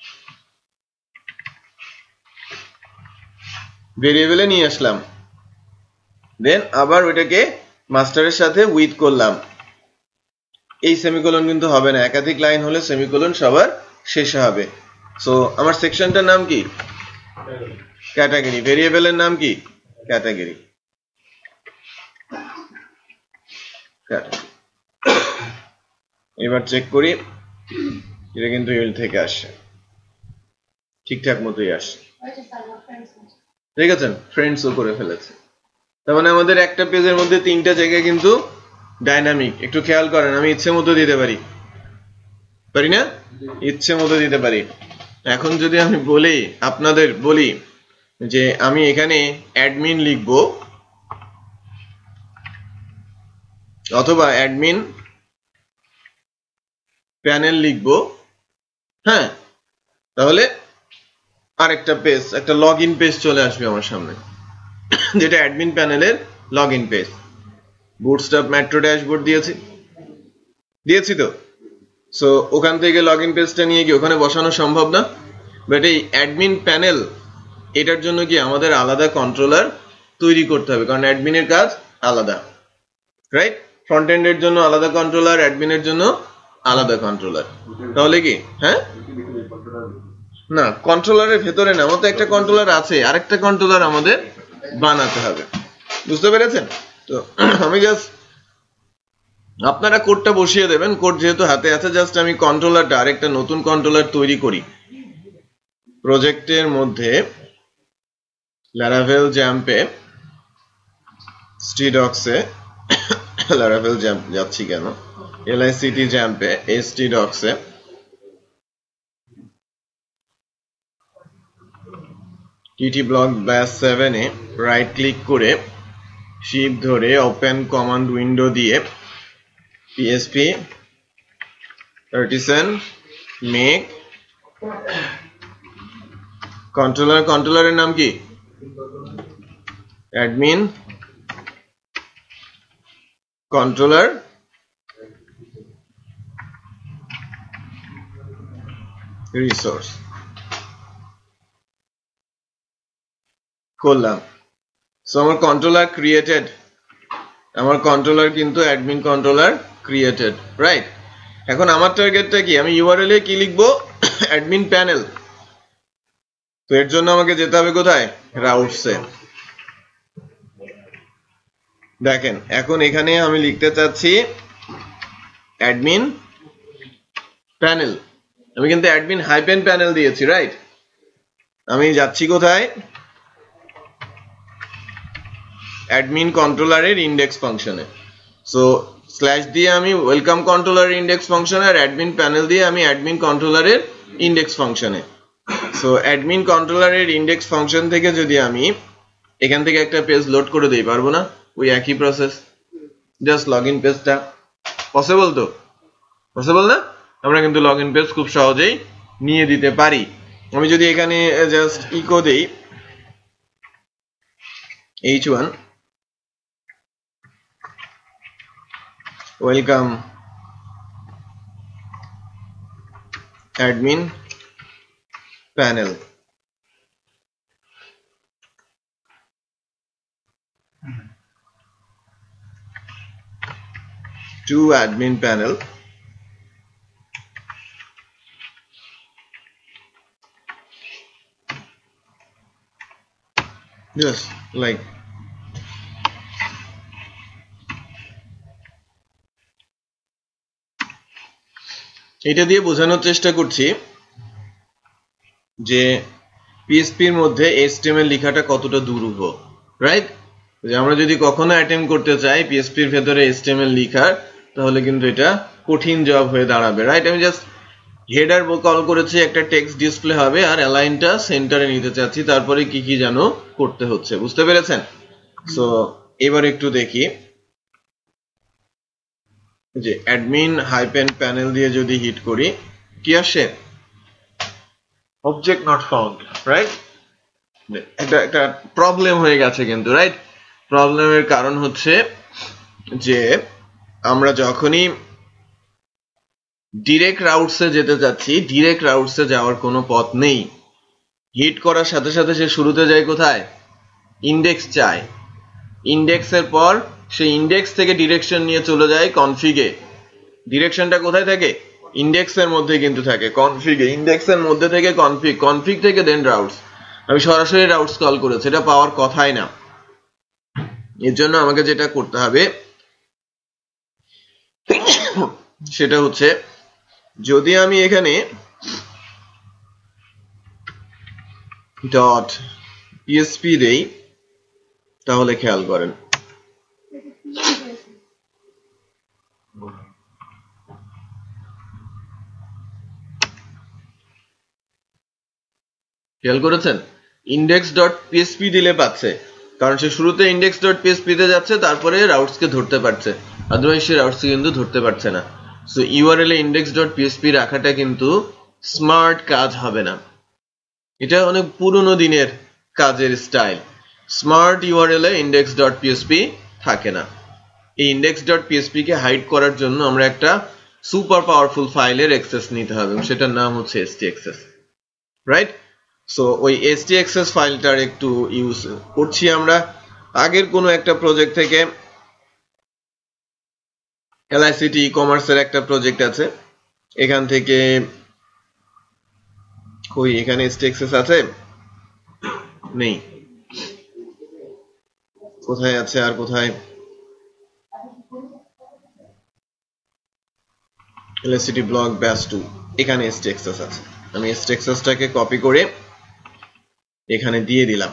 ভেরিয়েবলে নিয়ে আসলাম, দেন আবার ওইটাকে মাস্টারের সাথে উইথ করলাম। এই সেমিকোলন কিন্তু হবে না, একাধিক লাইন হলে সেমিকোলন সবার শেষে হবে। সো আমার সেকশনটার নাম কি? ক্যাটাগরি। ভেরিয়েবলের নাম কি? ক্যাটাগরি। এবার চেক করি এটা কিন্তু ইল থেকে আসে, ঠিকঠাক মতোই আসে। ঠিক আছে, ফ্রেন্ডসও করে ফেলেছে। তার মানে আমাদের একটা পেজের মধ্যে 3টা জায়গা কিন্তু ডাইনামিক। একটু খেয়াল করেন, আমি ইচ্ছে মতো দিতে পারি, পারি না? ইচ্ছে মতো দিতে পারি। এখন যদি আমি বলি, আপনাদের বলি যে আমি এখানে অ্যাডমিন লিখব অথবা অ্যাডমিন প্যানেল লিখব, হ্যাঁ, তাহলে আরেকটা পেজ, একটা লগ ইন পেজ চলে আসবে আমার সামনে, যেটা অ্যাডমিন প্যানেলের log in page. Bootstrap metro dashboard দিয়েছি তো। সো ওখান থেকে লগ ইন পেজটা নিয়ে গিয়ে ওখানে বসানো সম্ভব না, বাট এই অ্যাডমিন প্যানেল, এটার জন্য কি আমাদের আলাদা কন্ট্রোলার তৈরি করতে হবে, কারণ অ্যাডমিনের কাজ আলাদা, রাইট? ফ্রন্ট এন্ডের জন্য আলাদা কন্ট্রোলার, অ্যাডমিনের জন্য আলাদা কন্ট্রোলার। তাহলে কি, হ্যাঁ, না কন্ট্রোলারের ভেতরে না, আমাদের একটা কন্ট্রোলার আছে, আরেকটা কন্ট্রোলার আমাদের বানাতে হবে। বুঝতে পেরেছেন? তো আমি জাস্ট, আপনারা কোডটা বসিয়ে দেবেন, কোড যেহেতু হাতে আছে, জাস্ট আমি কন্ট্রোলারটা আরেকটা নতুন কন্ট্রোলার তৈরি করি। প্রজেক্টের মধ্যে লারাভেল জ্যাম্পে স্টিডক্সে লারাভেল জ্যাম্প যাচ্ছি কেন, LICT জ্যাম্পে স্টিডক্সে TT ব্লক ব্যাস 7 এ রাইট ক্লিক করে শিফট ধরে ওপেন কমান্ড উইন্ডো দিয়ে PSP artisan মেক কন্ট্রোলারের নাম কি, অ্যাডমিন কন্ট্রোলার রিসোর্স করলাম। সো আমার কন্ট্রোলার ক্রিয়েটেড, আমার কন্ট্রোলার কিন্তু অ্যাডমিন কন্ট্রোলার ক্রিয়েটেড, রাইট? এখন আমার টার্গেটটা কি, আমি URL এ কি লিখবো, অ্যাডমিন প্যানেল। তো এর জন্য আমাকে যেতে হবে কোথায়, রাউটসে। দেখেন এখন এখানে আমি লিখতে চাচ্ছি অ্যাডমিন প্যানেল, আমি কিন্তু অ্যাডমিন হাইপেন প্যানেল দিয়েছি, রাইট? আমি যাচ্ছি কোথায়, অ্যাডমিন কন্ট্রোলারের ইন্ডেক্স ফাংশনে। সো স্ল্যাশ দিয়ে আমি ওয়েলকাম কন্ট্রোলার ইন্ডেক্স ফাংশনে, আর অ্যাডমিন প্যানেল দিয়ে আমি অ্যাডমিন কন্ট্রোলারের ইন্ডেক্স ফাংশনে। সো অ্যাডমিন কন্ট্রোলারের ইন্ডেক্স ফাংশন থেকে যদি আমি এখান থেকে একটা পেজ লোড করে দিই, পারবো না? ওই একই প্রসেস, জাস্ট লগ ইন পেজটা। পসিবল তো? পসিবল না? আমরা কিন্তু লগ ইন পেজ খুব সহজেই নিয়ে দিতে পারি। আমি যদি এখানে জাস্ট ইকো দেই h1 welcome admin panel, to admin panel, just like এটা দিয়ে বোঝানোর চেষ্টা করছি যে PHP এর মধ্যে HTML লেখাটা কতটা দুরূহ, রাইট? যে আমরা যদি কখনো অ্যাটেম্প করতে চাই PHP এর ভেতরে HTML লেখার, তাহলে কিন্তু এটা কঠিন জব হয়ে দাঁড়াবে, রাইট? আমি জাস্ট হেডার কল করেছি, একটা টেক্সট ডিসপ্লে হবে, আর অ্যালাইনটা সেন্টারে নিতে চাচ্ছি, তারপরে কি কি যেন করতে হচ্ছে। বুঝতে পেরেছেন? সো এবার একটু দেখি যে অ্যাডমিন হাইপেন প্যানেল দিয়ে যদি হিট করি কি আসে, অবজেক্ট নট ফাউন্ড, রাইট? একটা প্রবলেম হয়ে গেছে কিন্তু, রাইট? প্রবলেমের কারণ হচ্ছে যে আমরা যখনই ডিরেক্ট রাউটসে যেতে যাচ্ছি, ডিরেক্ট রাউটসে যাওয়ার কোনো পথ নেই। হিট করার সাথে সাথে সে শুরুতে যায় কোথায়, ইন্ডেক্স চায়, ইন্ডেক্সের পর সে ইন্ডেক্স থেকে ডিরেকশন নিয়ে চলে যায় কনফিগে। ডিরেকশনটা কোথায় থাকে, ইন্ডেক্সের মধ্যে কিন্তু থাকে, কনফিগে। ইন্ডেক্সের মধ্যে থেকে কনফিগ, কনফিগ থেকে দেন রাউটস। আমি সরাসরি রাউটস কল করেছি, এটা পাওয়ার কথাই না। এর জন্য আমাকে যেটা করতে হবে সেটা হচ্ছে যদি আমি এখানে ডট পিএসপি দেই তাহলে খেয়াল করেন খেয়াল করেছেন index.php দিলে পাচ্ছে কারণ সে শুরুতে index.php তে যাচ্ছে তারপরে রাউটস কে ধরতে পারছে আদারওয়াইজ সে রাউটস কিন্তু ধরতে পারছে না সো ইউআরএল এ index.php রাখাটা কিন্তু স্মার্ট কাজ হবে না এটা অনেক পুরনো দিনের কাজের স্টাইল স্মার্ট ইউআরএল এ index.php থাকে না এই index.php কে হাইড করার জন্য আমরা একটা সুপার পাওয়ারফুল ফাইলের অ্যাক্সেস নিতে হবে এবং সেটার নাম হচ্ছে htaccess রাইট সো ওই htaccess ফাইলটার একটু ইউজ করছি আমরা আগের কোনো একটা প্রজেক্ট থেকে LICT ই-কমার্স এর একটা প্রজেক্ট আছে এখান থেকে কই এখানে htaccess আছে নেই কোথায় আছে আর কোথায় LICT ব্লগ ব্যাচ 2 এখানে htaccess আছে আমি htaccess টাকে কপি করে এখানে দিয়ে দিলাম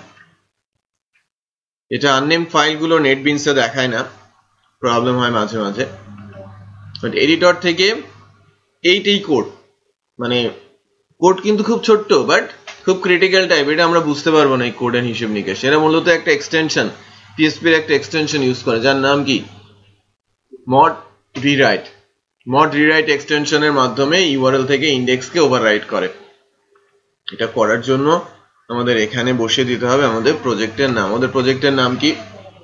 এটা আননেম ফাইলগুলো নেটবিনসে দেখায় না প্রবলেম হয় মাঝে মাঝে বাট এডিটর থেকে এইটাই কোড মানে কোড কিন্তু খুব ছোট্ট বাট খুব ক্রিটিক্যাল টাইপ এটা আমরা বুঝতে পারবো না এই কোডের হিসেব নিকেশ এরা মূলত একটা এক্সটেনশন PHP এর একটা এক্সটেনশন ইউজ করে যার নাম কি mod rewrite এক্সটেনশনের মাধ্যমে ইউআরএল থেকে ইনডেক্সকে ওভাররাইট করে এটা করার জন্য আমাদের এখানে বসিয়ে দিতে হবে আমাদের প্রজেক্টের নাম আমাদের প্রজেক্টের নাম কি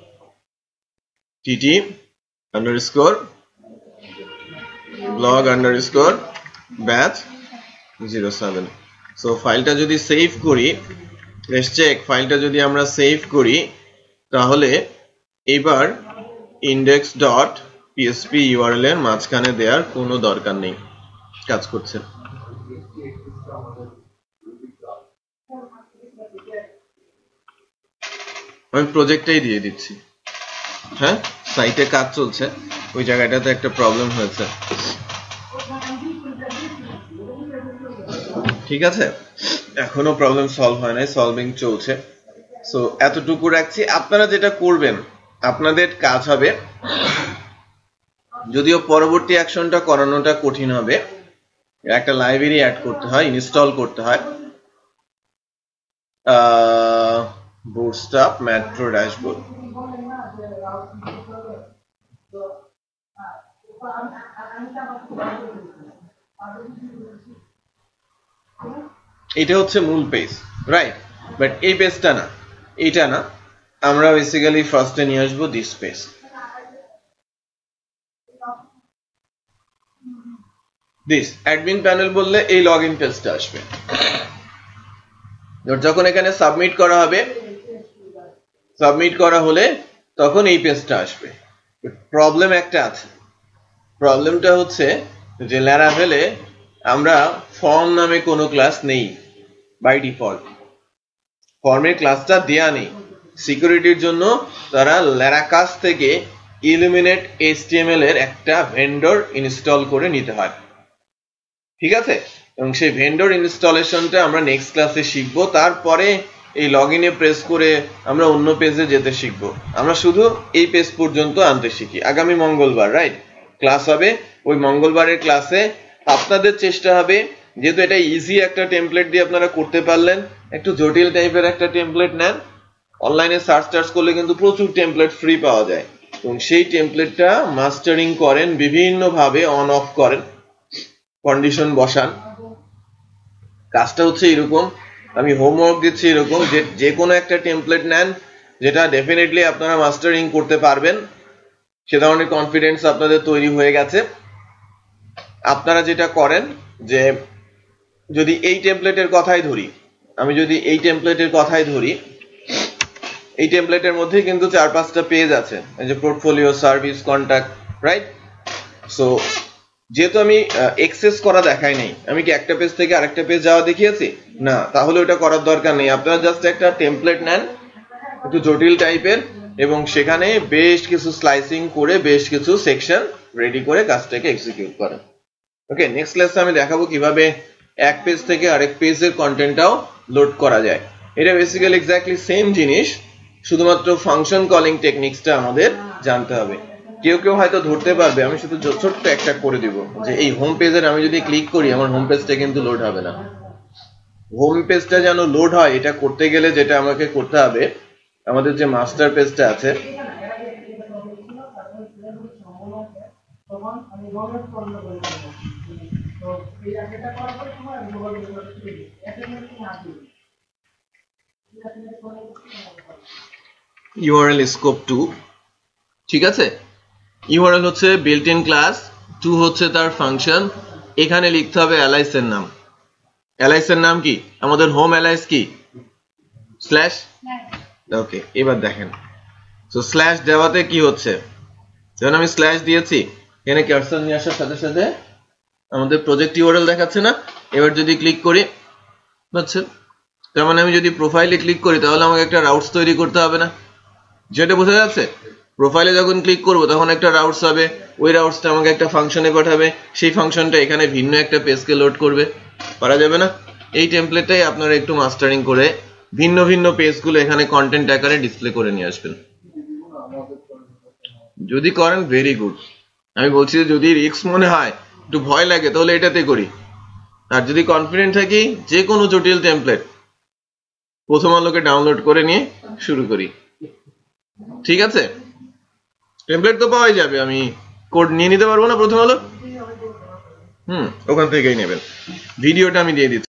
tt_blog_batch07 সো ফাইলটা যদি সেভ করি লেটস চেক ফাইলটা যদি আমরা সেভ করি তাহলে এবার index.php ইউআরএল এর মাঝখানে দেওয়ার কোনো দরকার নেই কাজ করছে আমি প্রজেক্টটাই দিয়ে দিচ্ছি হ্যাঁ সাইটে কাজ চলছে ওই জায়গাটাতে একটা প্রবলেম হয়েছে ঠিক আছে এখনো প্রবলেম সলভ হয় নাই সলভিং চলছে সো এতটুকু রাখছি আপনারা যেটা করবেন আপনাদের কাজ হবে যদিও পরবর্তী অ্যাকশনটা করানোটা কঠিন হবে একটা লাইব্রেরি অ্যাড করতে হয় ইনস্টল করতে হয় bootstrap metro dashboard এটা হচ্ছে মূল পেজ রাইট বাট এই পেজটা না এটা না আমরা বেসিক্যালি ফার্স্টে নিয়ে আসবো this page this admin panel বললে এই লগইন পেজটা আসবে যখন এখানে সাবমিট করা হবে সাবমিট করা হলে তখন এই পেজটা আসবে প্রবলেম একটা আছে প্রবলেমটা হচ্ছে যে ল্যারাভেলে আমরা ফর্ম নামে কোনো ক্লাস নেই বাই ডিফল্ট ফর্মের ক্লাসটা দেয়া নেই সিকিউরিটির জন্য তারা ল্যারাকাস থেকে ইলুমিনেট HTML এর একটা ভেন্ডর ইনস্টল করে নিতে হয় ঠিক আছে এবং সেই ভেন্ডর ইনস্টলেশনটা আমরা নেক্সট ক্লাসে শিখবো তারপরে এই লগইনে প্রেস করে আমরা অন্য পেজে যেতে শিখবো আমরা শুধু এই পেজ পর্যন্ত আনতে শিখি আগামী মঙ্গলবার রাইট ক্লাস হবে ওই মঙ্গলবারের ক্লাসে আপনাদের চেষ্টা হবে যেহেতু এটা ইজি একটা টেমপ্লেট দিয়ে আপনারা করতে পারলেন একটু জটিল টাইপের একটা টেমপ্লেট নেন অনলাইনে সার্চ করলে কিন্তু প্রচুর টেমপ্লেট ফ্রি পাওয়া যায় এবং সেই টেমপ্লেটটা মাস্টারিং করেন বিভিন্ন ভাবে অন অফ করেন কন্ডিশন বসান কাজটা হচ্ছে এরকম আমি হোমওয়ার্ক দিচ্ছি এরকম যে কোনো একটা টেমপ্লেট নেন যেটা ডেফিনেটলি আপনারা মাস্টারিং করতে পারবেন সে ধরনের কনফিডেন্স আপনাদের তৈরি হয়ে গেছে আপনারা যেটা করেন যে যদি এই টেমপ্লেটের কথাই ধরি আমি যদি এই টেমপ্লেটের কথাই ধরি এই টেমপ্লেটের মধ্যে কিন্তু 4-5টা পেজ আছে এই যে portfolio service contact right so যেহেতু আমি এক্সেস করা দেখাই নাই আমি কি একটা পেজ থেকে আরেকটা পেজ যাওয়া দেখিয়েছি না তাহলে ওটা করার দরকার নেই আপনারা জাস্ট একটা টেমপ্লেট নেন একটু জটিল টাইপের এবং সেখানে বেশ কিছু স্লাইসিং করে বেশ কিছু সেকশন রেডি করে কাজটাকে এক্সিকিউট করেন ওকে, নেক্সট ক্লাসে আমি দেখাবো কিভাবে এক পেজ থেকে আরেক পেজের কন্টেন্টটাও লোড করা যায়। এটা বেসিক্যালি এক্স্যাক্টলি সেম জিনিস, শুধুমাত্র ফাংশন কলিং টেকনিক্সটা আমাদের জানতে হবে। কেউ কেউ হয়তো ধরতে পারবে, আমি শুধু ছোট্ট একটা করে দিব যে এই হোম পেজের আমি যদি ক্লিক করি আমার হোম পেজটা কিন্তু লোড হবে না। হোম পেজটা যেন লোড হয় এটা করতে গেলে যেটা আমাকে করতে হবে, আমাদের যে মাস্টার পেজটা আছে URL scope 2, ঠিক আছে। URL হচ্ছে বিল্ট ইন ক্লাস, 2 হচ্ছে তার ফাংশন। এখানে লিখতে হবে অ্যালাইস এর নাম। অ্যালাইস এর নাম কি? আমাদের হোম অ্যালাইস কি? স্ল্যাশ। ওকে, এবার দেখেন, সো স্ল্যাশ দেওয়াতে কি হচ্ছে, যখন আমি স্ল্যাশ দিয়েছি এখানে কার্সর নিয়ে আসার সাথে সাথে আমাদের প্রজেক্ট URL দেখাচ্ছে না। এবার যদি ক্লিক করি, বুঝছেন, তার মানে আমি যদি প্রোফাইলে ক্লিক করি তাহলে আমাকে একটা রাউটস তৈরি করতে হবে না, যেটা বোঝা যাচ্ছে। প্রোফাইলে যখন ক্লিক করব তখন একটা রাউটস হবে, ওই রাউটসটা আমাকে একটা ফাংশনে পাঠাবে, সেই ফাংশনটা এখানে ভিন্ন একটা পেজকে লোড করবে। পারা যাবে না? এই টেমপ্লেটটাই আপনারা একটু মাস্টারিং করে ভিন্ন ভিন্ন পেজগুলো এখানে কন্টেন্ট আকারে ডিসপ্লে করে নিয়ে আসবেন। যদি করেন ভেরি গুড। আমি বলছি যে যদি রিস্ক মনে হয়, একটু ভয় লাগে, তাহলে এটাতে করি। আর যদি কনফিডেন্ট থাকি, যে কোনো জটিল টেমপ্লেট প্রথম আলোকে ডাউনলোড করে নিয়ে শুরু করি, ঠিক আছে। টেমপ্লেট তো পাওয়াই যাবে, আমি কোড নিয়ে নিতে পারবো না প্রথম আলো, ওখান থেকেই নেবেন। ভিডিওটা আমি দিয়ে দিচ্ছি।